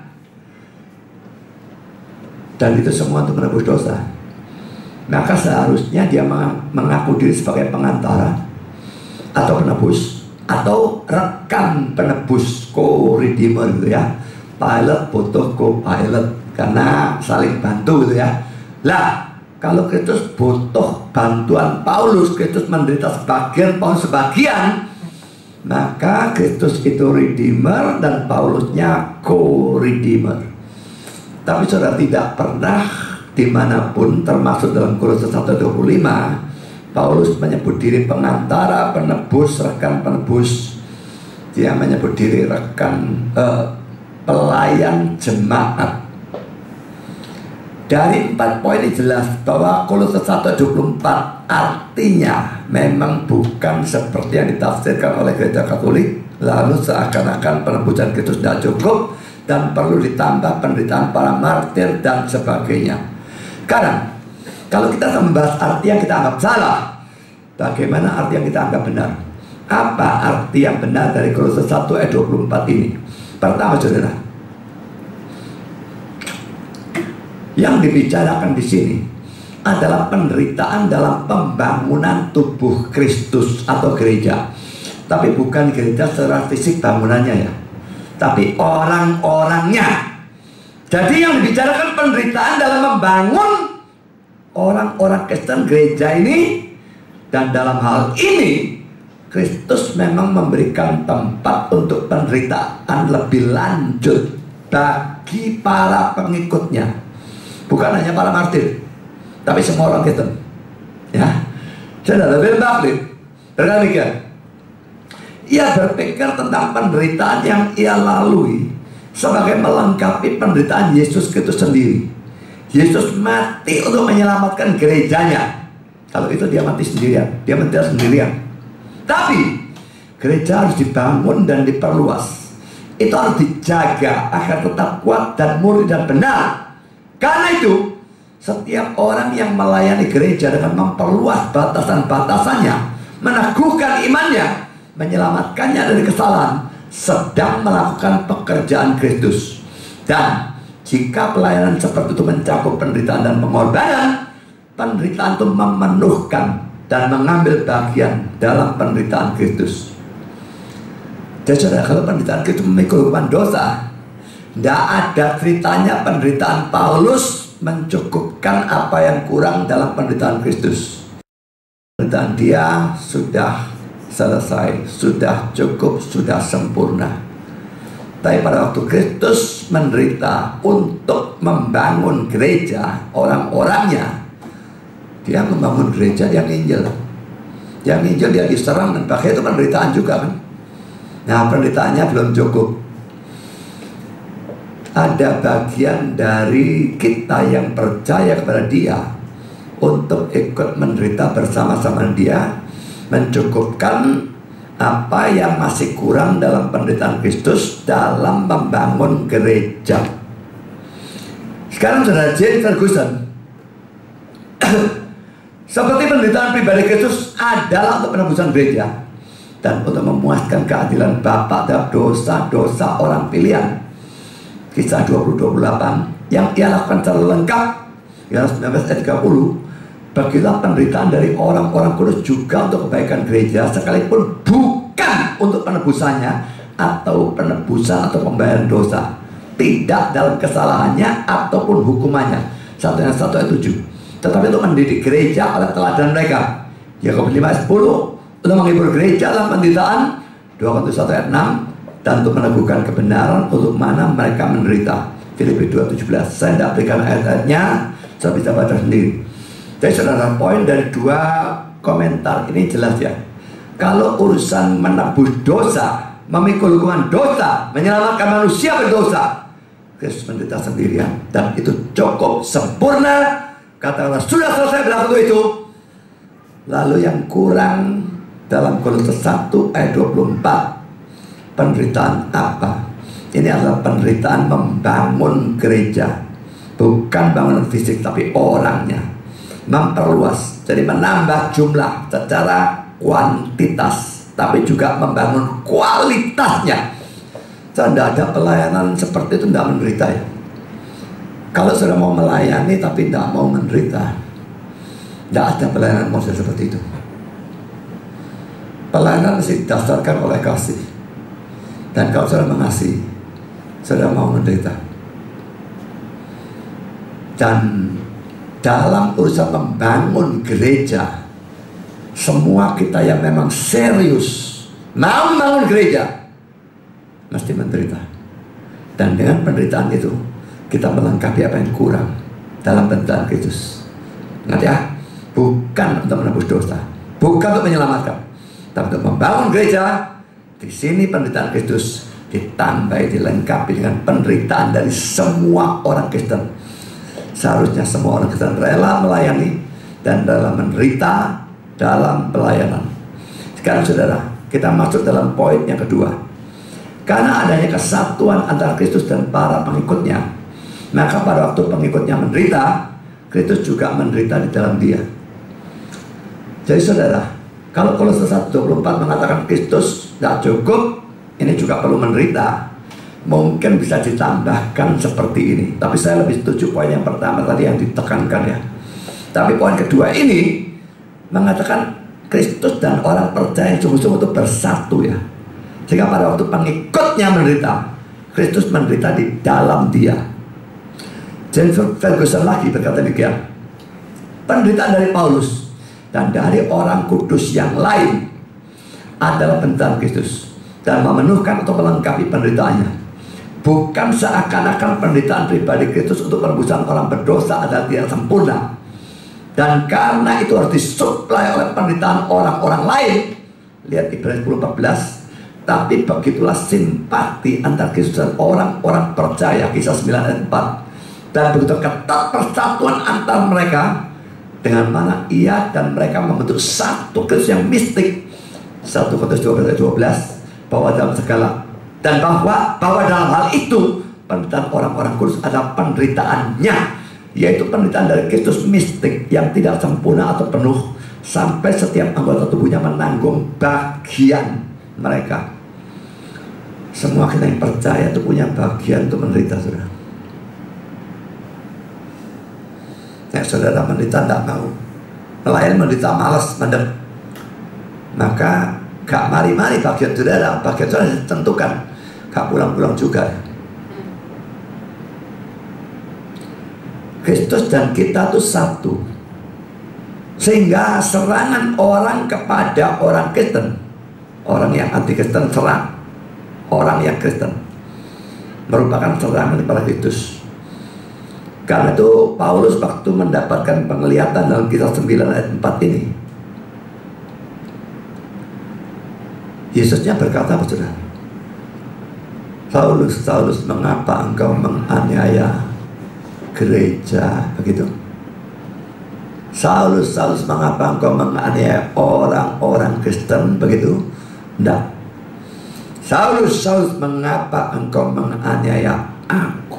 Dan itu semua untuk menebus dosa. Maka seharusnya dia mengaku diri sebagai pengantara atau penebus, atau rekan penebus, co-redeemer gitu ya. Pilot butuh co-pilot karena saling bantu gitu ya. Lah, kalau Kristus butuh bantuan Paulus, Kristus menderita sebagian, Paulus sebagian, maka Kristus itu redeemer dan Paulusnya co-redeemer. Tapi saudara, tidak pernah dimanapun, termasuk dalam Kolose 1:25, Paulus menyebut diri pengantara, penebus, rekan penebus. Dia menyebut diri pelayan jemaat. Dari 4 poin ini jelas bahwa Kolose 1:24 artinya memang bukan seperti yang ditafsirkan oleh gereja Katolik, lalu seakan-akan penebusan Kristus tidak cukup dan perlu ditambah penderitaan para martir dan sebagainya. Sekarang, kalau kita membahas arti yang kita anggap salah, bagaimana arti yang kita anggap benar? Apa arti yang benar dari Kolose 1 ayat 24 ini? Pertama saudara, yang dibicarakan di sini adalah penderitaan dalam pembangunan tubuh Kristus atau gereja. Tapi bukan gereja secara fisik bangunannya ya, tapi orang-orangnya. Jadi yang dibicarakan penderitaan dalam membangun orang-orang Kristen gereja ini. Dan dalam hal ini Kristus memang memberikan tempat untuk penderitaan lebih lanjut bagi para pengikutnya. Bukan hanya para martir, tapi semua orang Kristen. Ya, saudara, Bill Buckley demikian. Ia berpikir tentang penderitaan yang ia lalui sebagai melengkapi penderitaan Yesus Kristus sendiri. Yesus mati untuk menyelamatkan gerejanya. Kalau itu dia mati sendirian, dia menderita sendirian. Tapi gereja harus dibangun dan diperluas. Itu harus dijaga agar tetap kuat dan murni dan benar. Karena itu setiap orang yang melayani gereja dengan memperluas batasan-batasannya, meneguhkan imannya, menyelamatkannya dari kesalahan, sedang melakukan pekerjaan Kristus. Dan jika pelayanan seperti itu mencakup penderitaan dan pengorbanan, penderitaan itu memenuhkan dan mengambil bagian dalam penderitaan Kristus. Jadi saudara, kalau penderitaan Kristus memikul hukuman dosa, tidak ada ceritanya penderitaan Paulus mencukupkan apa yang kurang dalam penderitaan Kristus. Penderitaan dia sudah selesai, sudah cukup, sudah sempurna. Tapi pada waktu Kristus menderita untuk membangun gereja, orang-orangnya, dia membangun gereja yang Injil. Yang Injil dia diserang dan pakai itu penderitaan juga kan. Nah, penderitaannya belum cukup. Ada bagian dari kita yang percaya kepada dia untuk ikut menderita bersama-sama dia, mencukupkan apa yang masih kurang dalam penderitaan Kristus dalam membangun gereja. Sekarang saudara, James Ferguson seperti penderitaan pribadi Kristus adalah untuk penebusan gereja dan untuk memuaskan keadilan Bapa terhadap dosa-dosa orang pilihan. Kisah 20-28 yang ia lakukan secara lengkap, ya 19 ayat 30. Bagilah penderitaan dari orang-orang kudus juga untuk kebaikan gereja, sekalipun bukan untuk penebusannya atau penebusan atau pembayaran dosa, tidak dalam kesalahannya ataupun hukumannya. 1 ayat 7. Tetapi untuk mendidik gereja oleh teladan mereka. Yakobus 5 ayat 10 untuk menghibur gereja dalam penderitaan. 2 Korintus 1 ayat 6 dan untuk meneguhkan kebenaran untuk mana mereka menderita. Filipi 2:17. Saya tidak berikan ayat-ayatnya, saya bisa baca sendiri. Jadi saudara, poin dari 2 komentar ini jelas ya. Kalau urusan menebus dosa, memikul hukuman dosa, menyelamatkan manusia berdosa, Kristus menderita sendirian dan itu cukup sempurna. Katakanlah sudah selesai berlaku itu. Lalu yang kurang dalam Kolose 1 ayat 24. Penderitaan apa? Ini adalah penderitaan membangun gereja. Bukan bangunan fisik, tapi orangnya. Memperluas, jadi menambah jumlah secara kuantitas, tapi juga membangun kualitasnya. Tidak ada pelayanan seperti itu tidak menderita ya. Kalau sudah mau melayani tapi tidak mau menderita, tidak ada pelayanan model seperti itu. Pelayanan mesti didasarkan oleh kasih. Dan kalau sudah mengasihi, sudah mau menderita. Dan dalam urusan membangun gereja, semua kita yang memang serius mau membangun gereja mesti menderita. Dan dengan penderitaan itu kita melengkapi apa yang kurang dalam penderitaan Kristus. Ingat ya, bukan untuk menebus dosa, bukan untuk menyelamatkan, tapi untuk membangun gereja. Di sini penderitaan Kristus ditambah, dilengkapi dengan penderitaan dari semua orang Kristen. Seharusnya semua orang Kristen rela melayani dan rela menderita dalam pelayanan. Sekarang saudara, kita masuk dalam poin yang kedua. Karena adanya kesatuan antara Kristus dan para pengikutnya, maka pada waktu pengikutnya menderita, Kristus juga menderita di dalam dia. Jadi saudara, kalau Kolose 1:24 mengatakan Kristus tidak cukup, ini juga perlu menderita. Mungkin bisa ditambahkan seperti ini, tapi saya lebih setuju poin yang pertama tadi yang ditekankan ya. Tapi poin kedua ini mengatakan Kristus dan orang percaya sungguh-sungguh itu bersatu ya. Sehingga pada waktu pengikutnya menderita, Kristus menderita di dalam dia. James Ferguson lagi berkata demikian. Penderitaan dari Paulus dan dari orang kudus yang lain adalah penderitaan Kristus dan memenuhkan atau melengkapi penderitaannya. Bukan seakan-akan penderitaan pribadi Kristus untuk penebusan orang berdosa adalah tidak sempurna. Dan karena itu harus disuplai oleh penderitaan orang-orang lain. Lihat Ibrani 10:14. Tapi begitulah simpati antar Kristus dan orang-orang percaya, kisah 9 ayat 4. Dan begitu ketat persatuan antar mereka, dengan mana ia dan mereka membentuk satu Kristus yang mistik. 1 Korintus 12 ayat 12. Bahwa dalam segala dan bahwa dalam hal itu penderitaan orang-orang kudus adalah penderitaannya, yaitu penderitaan dari Kristus mistik yang tidak sempurna atau penuh, sampai setiap anggota tubuhnya menanggung bagian mereka. Semua kita yang percaya itu punya bagian untuk menderita, saudara. Nah, saudara menderita tidak mau, melayani menderita malas, mendem, maka gak mari-mari bagian saudara ditentukan, gak pulang-pulang juga. Kristus dan kita itu satu, sehingga serangan orang kepada orang Kristen, orang yang anti Kristen serang orang yang Kristen, merupakan serangan kepada Kristus. Karena itu Paulus waktu mendapatkan penglihatan dalam kisah 9 ayat 4 ini, Yesusnya berkata apa saudara? Saulus, Saulus, mengapa engkau menganiaya gereja? Begitu. Saulus, Saulus, mengapa engkau menganiaya orang-orang Kristen? Begitu. Tidak. Saulus, Saulus, mengapa engkau menganiaya aku?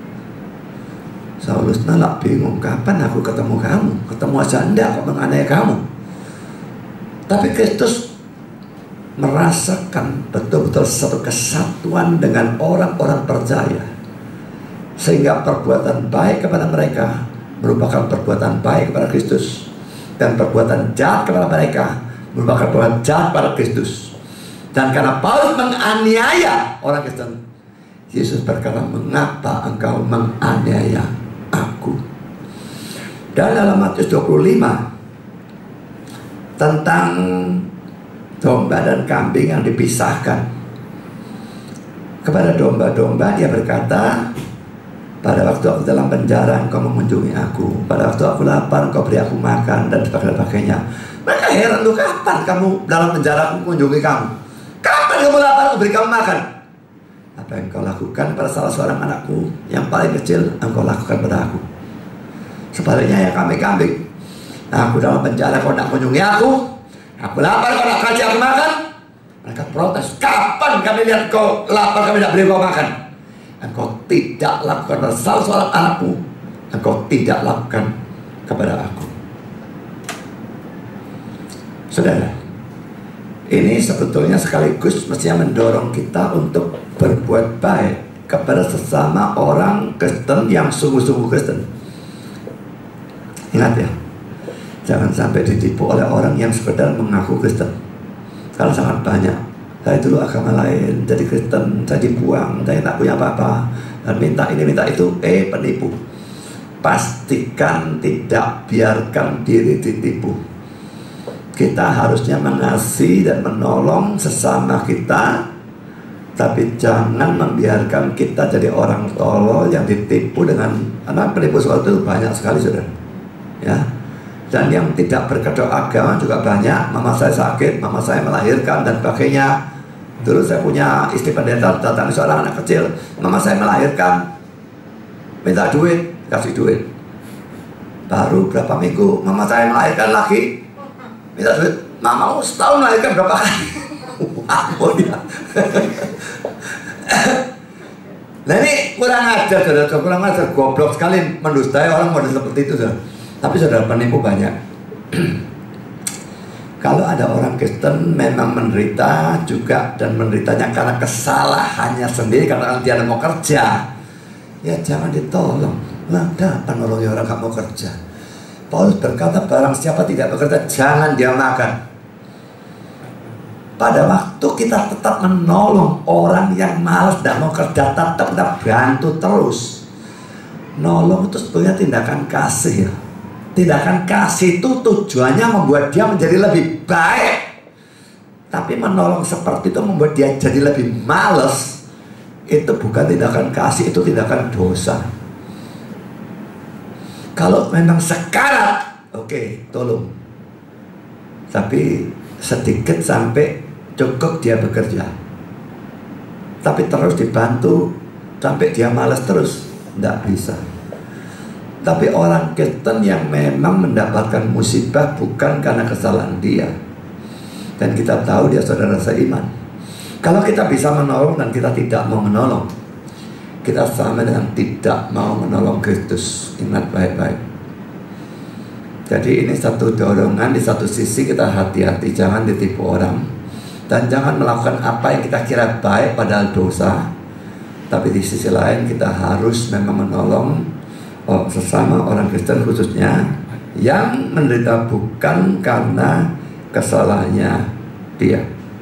Saulus nolak, bingung, kapan aku ketemu kamu? Ketemu aja enggak kok menganiaya kamu. Tapi Kristus merasakan betul-betul satu kesatuan dengan orang-orang percaya, sehingga perbuatan baik kepada mereka merupakan perbuatan baik kepada Kristus, dan perbuatan jahat kepada mereka merupakan perbuatan jahat pada Kristus. Dan karena Paulus menganiaya orang Kristen, Yesus berkata, mengapa engkau menganiaya aku? Dan dalam Matius 25 tentang domba dan kambing yang dipisahkan, kepada domba-domba dia berkata, pada waktu aku dalam penjara engkau mengunjungi aku, pada waktu aku lapar engkau beri aku makan, dan sebagainya. Mereka heran, tuh kapan kamu dalam penjara aku mengunjungi kamu? Kapan kamu lapar aku beri kamu makan? Apa yang engkau lakukan pada salah seorang anakku yang paling kecil, engkau lakukan pada aku. Sebaliknya ya kambing-kambing, aku dalam penjara kau tidak mengunjungi aku, Aku lapar, kau nak kasih aku makan? Mereka protes. Kapan kami lihat kau lapar, kami tidak beri kau makan? Engkau tidak lakukan salah seorang anakmu, engkau tidak lakukan kepada aku. Saudara, ini sebetulnya sekaligus mestinya mendorong kita untuk berbuat baik kepada sesama orang Kristen yang sungguh-sungguh Kristen. Ingat ya, jangan sampai ditipu oleh orang yang sekedar mengaku Kristen. Karena sangat banyak. Saya dulu agama lain, jadi Kristen, saya dibuang, saya tak punya apa-apa, dan minta ini, minta itu, penipu. Pastikan tidak biarkan diri ditipu. Kita harusnya mengasihi dan menolong sesama kita, tapi jangan membiarkan kita jadi orang tolol yang ditipu dengan, karena penipu soal itu banyak sekali, saudara. Ya. Dan yang tidak berkedok agama juga banyak. Mama saya sakit, mama saya melahirkan dan sebagainya. Dulu saya punya istri pendeta, datang seorang anak kecil, mama saya melahirkan, minta duit, kasih duit. Baru berapa minggu, mama saya melahirkan lagi, minta duit. Mama mau setahun melahirkan berapa kali? Ampun ya. Nah ini kurang ajar, saudara, kurang ajar, goblok sekali mendustai orang model seperti itu, saudara. Tapi saudara, penipu banyak. Kalau ada orang Kristen memang menderita juga, dan menderitanya karena kesalahannya sendiri, karena dia mau kerja, ya jangan ditolong. Nah, dapat nolongi orang gak mau kerja. Paulus berkata, barang siapa tidak bekerja, jangan dia makan. Pada waktu kita tetap menolong orang yang malas tidak mau kerja, tetap kita bantu terus. Nolong itu sebetulnya tindakan kasih ya. Tindakan kasih itu tujuannya membuat dia menjadi lebih baik. Tapi menolong seperti itu membuat dia jadi lebih malas. Itu bukan tindakan kasih, itu tindakan dosa. Kalau memang sekarat, oke, tolong. Tapi sedikit sampai cukup dia bekerja. Tapi terus dibantu sampai dia malas terus, tidak bisa. Tapi orang Kristen yang memang mendapatkan musibah bukan karena kesalahan dia, dan kita tahu dia saudara seiman. Kalau kita bisa menolong dan kita tidak mau menolong, kita sama dengan tidak mau menolong Kristus. Ingat baik-baik. Jadi ini satu dorongan. Di satu sisi kita hati-hati, jangan ditipu orang, dan jangan melakukan apa yang kita kira baik padahal dosa. Tapi di sisi lain kita harus memang menolong sesama orang Kristen, khususnya yang menderita bukan karena kesalahannya dia.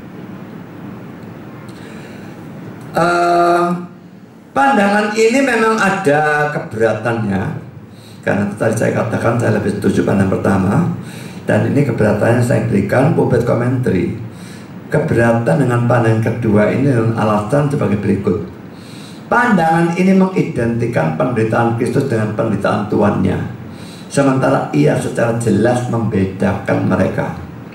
Pandangan ini memang ada keberatannya, karena tadi saya katakan saya lebih setuju pandangan pertama, dan ini keberatannya saya berikan pulpit commentary. Keberatan dengan pandangan kedua ini dengan alasan sebagai berikut. Pandangan ini mengidentikan penderitaan Kristus dengan penderitaan Tuannya, sementara ia secara jelas membedakan mereka.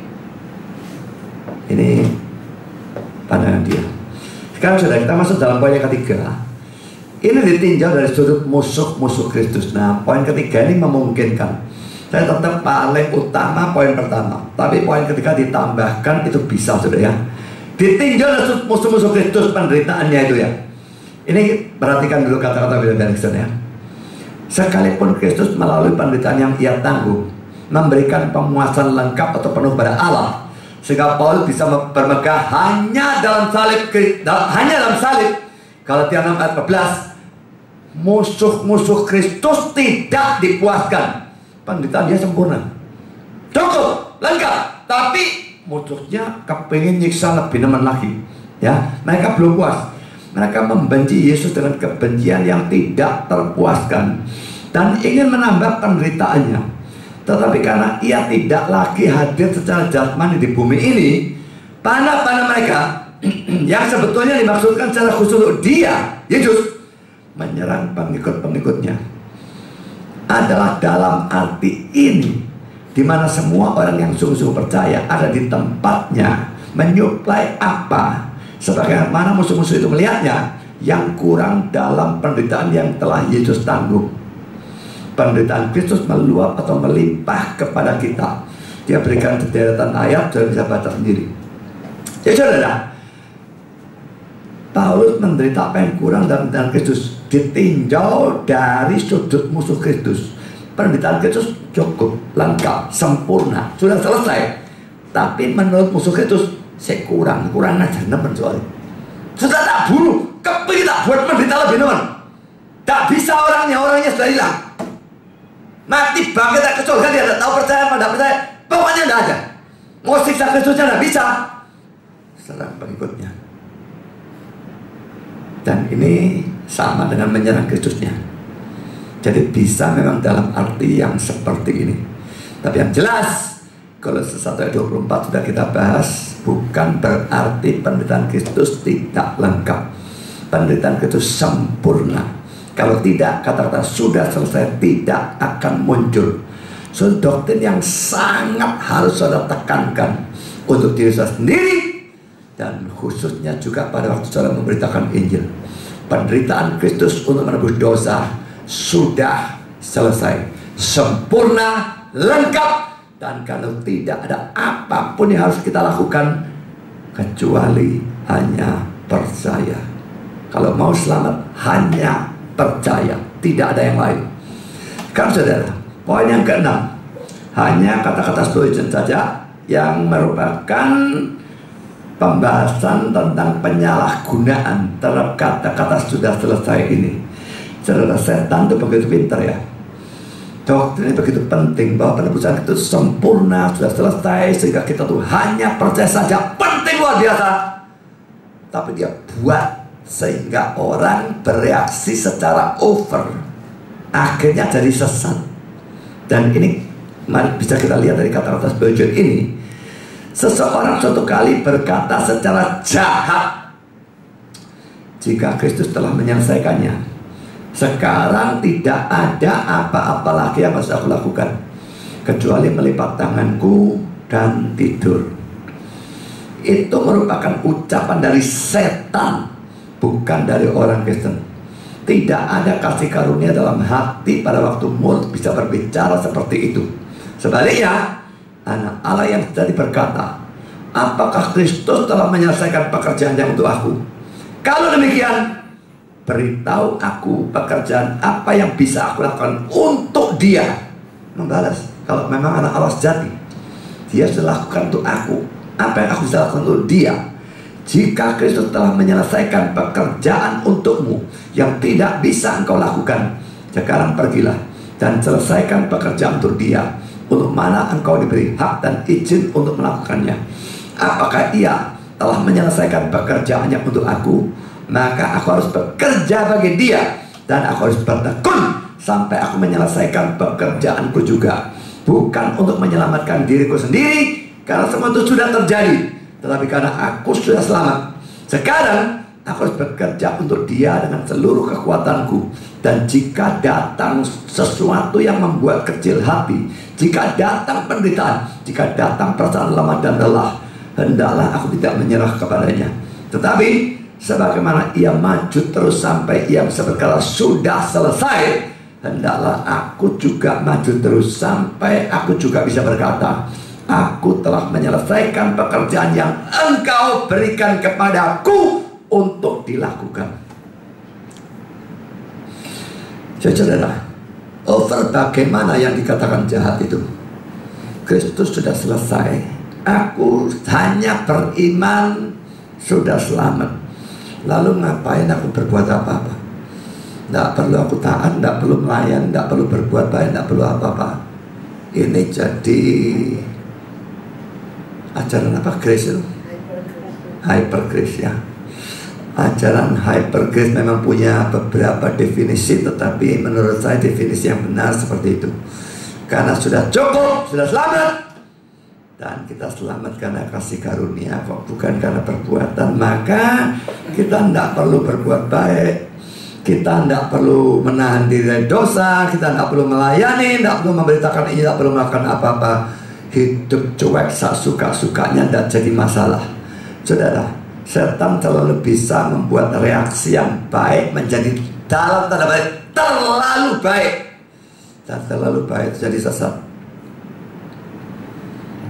Ini pandangan dia. Sekarang sudah kita masuk dalam poin yang ketiga. Ini ditinjau dari sudut musuh-musuh Kristus. Nah, poin ketiga ini memungkinkan. Saya tetap paling utama poin pertama, tapi poin ketiga ditambahkan, itu bisa sudah ya. Ditinjau dari sudut musuh-musuh Kristus, penderitaannya itu ya. Ini perhatikan dulu kata-kata William Benson ya. Sekalipun Kristus melalui penderitaan yang ia tanggung memberikan pemuasan lengkap atau penuh pada Allah, sehingga Paulus bisa bermegah hanya dalam salib. Galatia 6 ayat 14, musuh-musuh Kristus tidak dipuaskan. Penderitaan dia sempurna, cukup, lengkap. Tapi musuhnya kepingin nyiksa lebih nemen lagi ya. Mereka belum puas. Mereka membenci Yesus dengan kebencian yang tidak terpuaskan dan ingin menambah penderitaannya. Tetapi karena ia tidak lagi hadir secara jasmani di bumi ini, panah-panah mereka yang sebetulnya dimaksudkan secara khusus untuk dia, Yesus, menyerang pengikut-pengikutnya adalah dalam arti ini, di mana semua orang yang sungguh-sungguh percaya ada di tempatnya menyuplai apa sebagaimana musuh-musuh itu melihatnya yang kurang dalam penderitaan yang telah Yesus tanggung. Penderitaan Kristus meluap atau melimpah kepada kita Dia berikan deretan ayat, saudara bisa baca sendiri. Jadi saudara, Paulus menderita apa yang kurang dalam penderitaan Kristus ditinjau dari sudut musuh Kristus. Penderitaan Kristus cukup, lengkap, sempurna, sudah selesai. Tapi menurut musuh Kristus, saya kurang aja nemen soalnya. Sudah tak bunuh, kepilih tak buat menderita lebih nemen. Tak bisa orangnya sudah hilang. Mati bangkit tak ke surga, dia tidak tahu percaya apa tidak percaya. Pokoknya tidak ada. Mau siksa Kristusnya tidak bisa. Serang pengikutnya. Dan ini sama dengan menyerang Kristusnya. Jadi bisa memang dalam arti yang seperti ini. Tapi yang jelas, Kolose 1 ayat 24 sudah kita bahas, bukan berarti penderitaan Kristus tidak lengkap. Penderitaan Kristus sempurna. Kalau tidak, kata-kata sudah selesai tidak akan muncul. So, doktrin yang sangat harus saudara tekankan untuk diri saudara sendiri, dan khususnya juga pada waktu saudara memberitakan Injil. Penderitaan Kristus untuk menebus dosa sudah selesai, sempurna, lengkap. Dan kalau tidak ada apapun yang harus kita lakukan kecuali hanya percaya. Kalau mau selamat hanya percaya, tidak ada yang lain. Kan saudara, poin yang keenam, hanya kata-kata Spurgeon saja yang merupakan pembahasan tentang penyalahgunaan terhadap kata-kata sudah selesai ini. Saudara, setan itu begitu pintar ya. Doktrin ini begitu penting bahwa penebusan itu sempurna, sudah selesai, sehingga kita tuh hanya percaya saja. Penting luar biasa. Tapi dia buat sehingga orang bereaksi secara over, akhirnya jadi sesat. Dan ini mari bisa kita lihat dari kata-kata Spurgeon ini. Seseorang suatu kali berkata secara jahat, jika Kristus telah menyelesaikannya, sekarang tidak ada apa-apa lagi yang harus aku lakukan kecuali melipat tanganku dan tidur. Itu merupakan ucapan dari setan, bukan dari orang Kristen. Tidak ada kasih karunia dalam hati pada waktu mulut bisa berbicara seperti itu. Sebaliknya, anak Allah yang tadi berkata, apakah Kristus telah menyelesaikan pekerjaannya untuk aku? Kalau demikian, beritahu aku pekerjaan apa yang bisa aku lakukan untuk dia. Membalas, kalau memang anak Allah sejati, dia sudah lakukan untuk aku, apa yang aku bisa lakukan untuk dia. Jika Kristus telah menyelesaikan pekerjaan untukmu yang tidak bisa engkau lakukan, sekarang pergilah dan selesaikan pekerjaan untuk dia, untuk mana engkau diberi hak dan izin untuk melakukannya. Apakah ia telah menyelesaikan pekerjaannya untuk aku? Maka aku harus bekerja bagi dia, dan aku harus bertekun sampai aku menyelesaikan pekerjaanku juga. Bukan untuk menyelamatkan diriku sendiri, karena semua itu sudah terjadi, tetapi karena aku sudah selamat. Sekarang aku harus bekerja untuk dia dengan seluruh kekuatanku. Dan jika datang sesuatu yang membuat kecil hati, jika datang penderitaan, jika datang perasaan lemah dan lelah, hendaklah aku tidak menyerah kepadanya. Tetapi sebagaimana ia maju terus sampai ia bisa berkata sudah selesai, hendaklah aku juga maju terus sampai aku juga bisa berkata, aku telah menyelesaikan pekerjaan yang engkau berikan kepadaku untuk dilakukan. Saudara, over bagaimana yang dikatakan jahat itu? Kristus sudah selesai, aku hanya beriman, sudah selamat. Lalu ngapain aku berbuat apa-apa? Tidak perlu aku taat, tidak perlu melayan, tidak perlu berbuat baik, tidak perlu apa-apa. Ini jadi ajaran apa? Grace itu? Hyper grace ya. Ajaran hyper grace memang punya beberapa definisi, tetapi menurut saya definisi yang benar seperti itu. Karena sudah cukup, sudah selamat, dan kita selamat karena kasih karunia kok, bukan karena perbuatan. Maka kita tidak perlu berbuat baik, kita tidak perlu menahan diri dari dosa, kita tidak perlu melayani, tidak perlu memberitakan ini, tidak perlu melakukan apa-apa. Hidup cuek suka-sukanya tidak jadi masalah. Saudara, setan selalu bisa membuat reaksi yang baik menjadi dalam tanda baik terlalu baik, dan terlalu baik jadi sesat.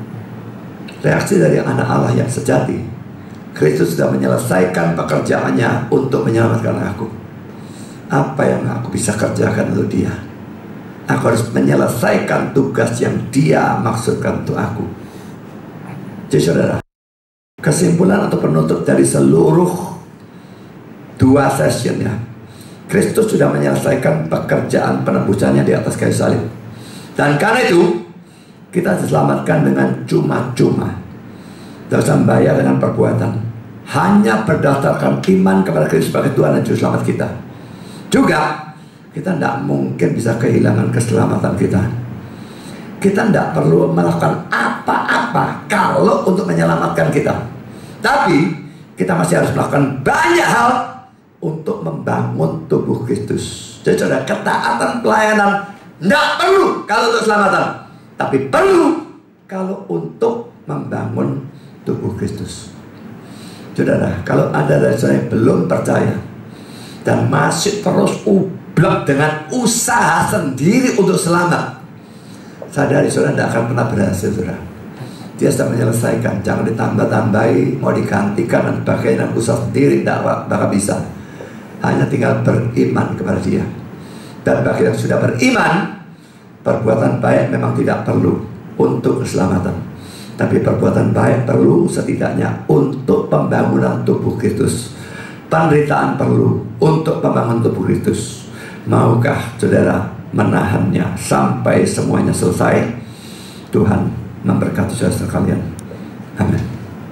reaksi dari anak Allah yang sejati. Kristus sudah menyelesaikan pekerjaannya untuk menyelamatkan aku. Apa yang aku bisa kerjakan untuk dia? Aku harus menyelesaikan tugas yang dia maksudkan untuk aku. Jadi saudara, kesimpulan atau penutup dari seluruh 2 sessionnya, Kristus sudah menyelesaikan pekerjaan penebusannya di atas kayu salib. Dan karena itu kita diselamatkan dengan cuma-cuma, tidak usah membayar dengan perbuatan, hanya berdasarkan iman kepada Kristus sebagai Tuhan dan Juru Selamat kita. Juga kita tidak mungkin bisa kehilangan keselamatan kita. Kita tidak perlu melakukan apa-apa kalau untuk menyelamatkan kita. Tapi kita masih harus melakukan banyak hal untuk membangun tubuh Kristus. Jadi saudara, ketaatan pelayanan tidak perlu kalau untuk keselamatan, tapi perlu kalau untuk membangun tubuh Kristus. Saudara, kalau ada dari saudara yang belum percaya dan masih terus ublek dengan usaha sendiri untuk selamat, sadari saudara tidak akan pernah berhasil. Saudara, dia sudah menyelesaikan, jangan ditambah-tambahi, mau digantikan dan sebagainya. Usaha sendiri tidak bakal bisa. Hanya tinggal beriman kepada dia. Dan bagi yang sudah beriman, perbuatan baik memang tidak perlu untuk keselamatan, tapi perbuatan baik perlu setidaknya untuk pembangunan tubuh Kristus. Penderitaan perlu untuk membangun tubuh Kristus. Maukah saudara menahannya sampai semuanya selesai? Tuhan memberkati saudara sekalian. Amin.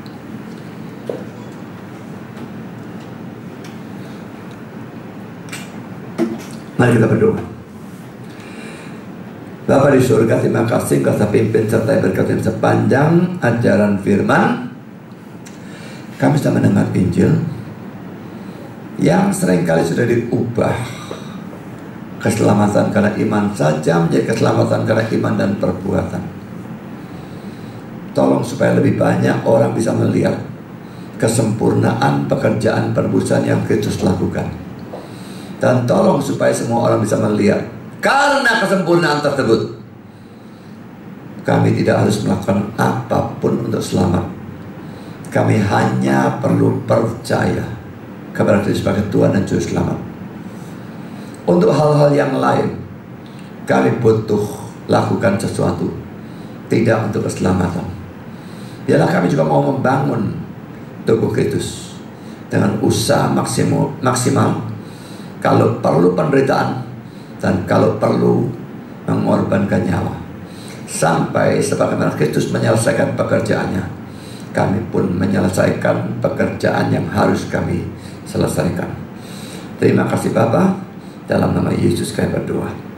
Mari kita berdoa. Bapa di surga, terima kasih Kau pimpin serta berkati sepanjang ajaran firman. Kami sudah mendengar Injil yang seringkali sudah diubah. Keselamatan karena iman saja menjadi keselamatan karena iman dan perbuatan. Tolong supaya lebih banyak orang bisa melihat kesempurnaan pekerjaan penebusan yang Kristus lakukan. Dan tolong supaya semua orang bisa melihat karena kesempurnaan tersebut, kami tidak harus melakukan apapun untuk selamat. Kami hanya perlu percaya kepada Kristus sebagai Tuhan dan Juru Selamat. Untuk hal-hal yang lain, kami butuh lakukan sesuatu, tidak untuk keselamatan. Biarlah kami juga mau membangun tubuh Kristus dengan usaha maksimal, kalau perlu penderitaan, dan kalau perlu mengorbankan nyawa, sampai sebagaimana Kristus menyelesaikan pekerjaannya, kami pun menyelesaikan pekerjaan yang harus kami selesaikan. Terima kasih Bapa, dalam nama Yesus kami berdoa.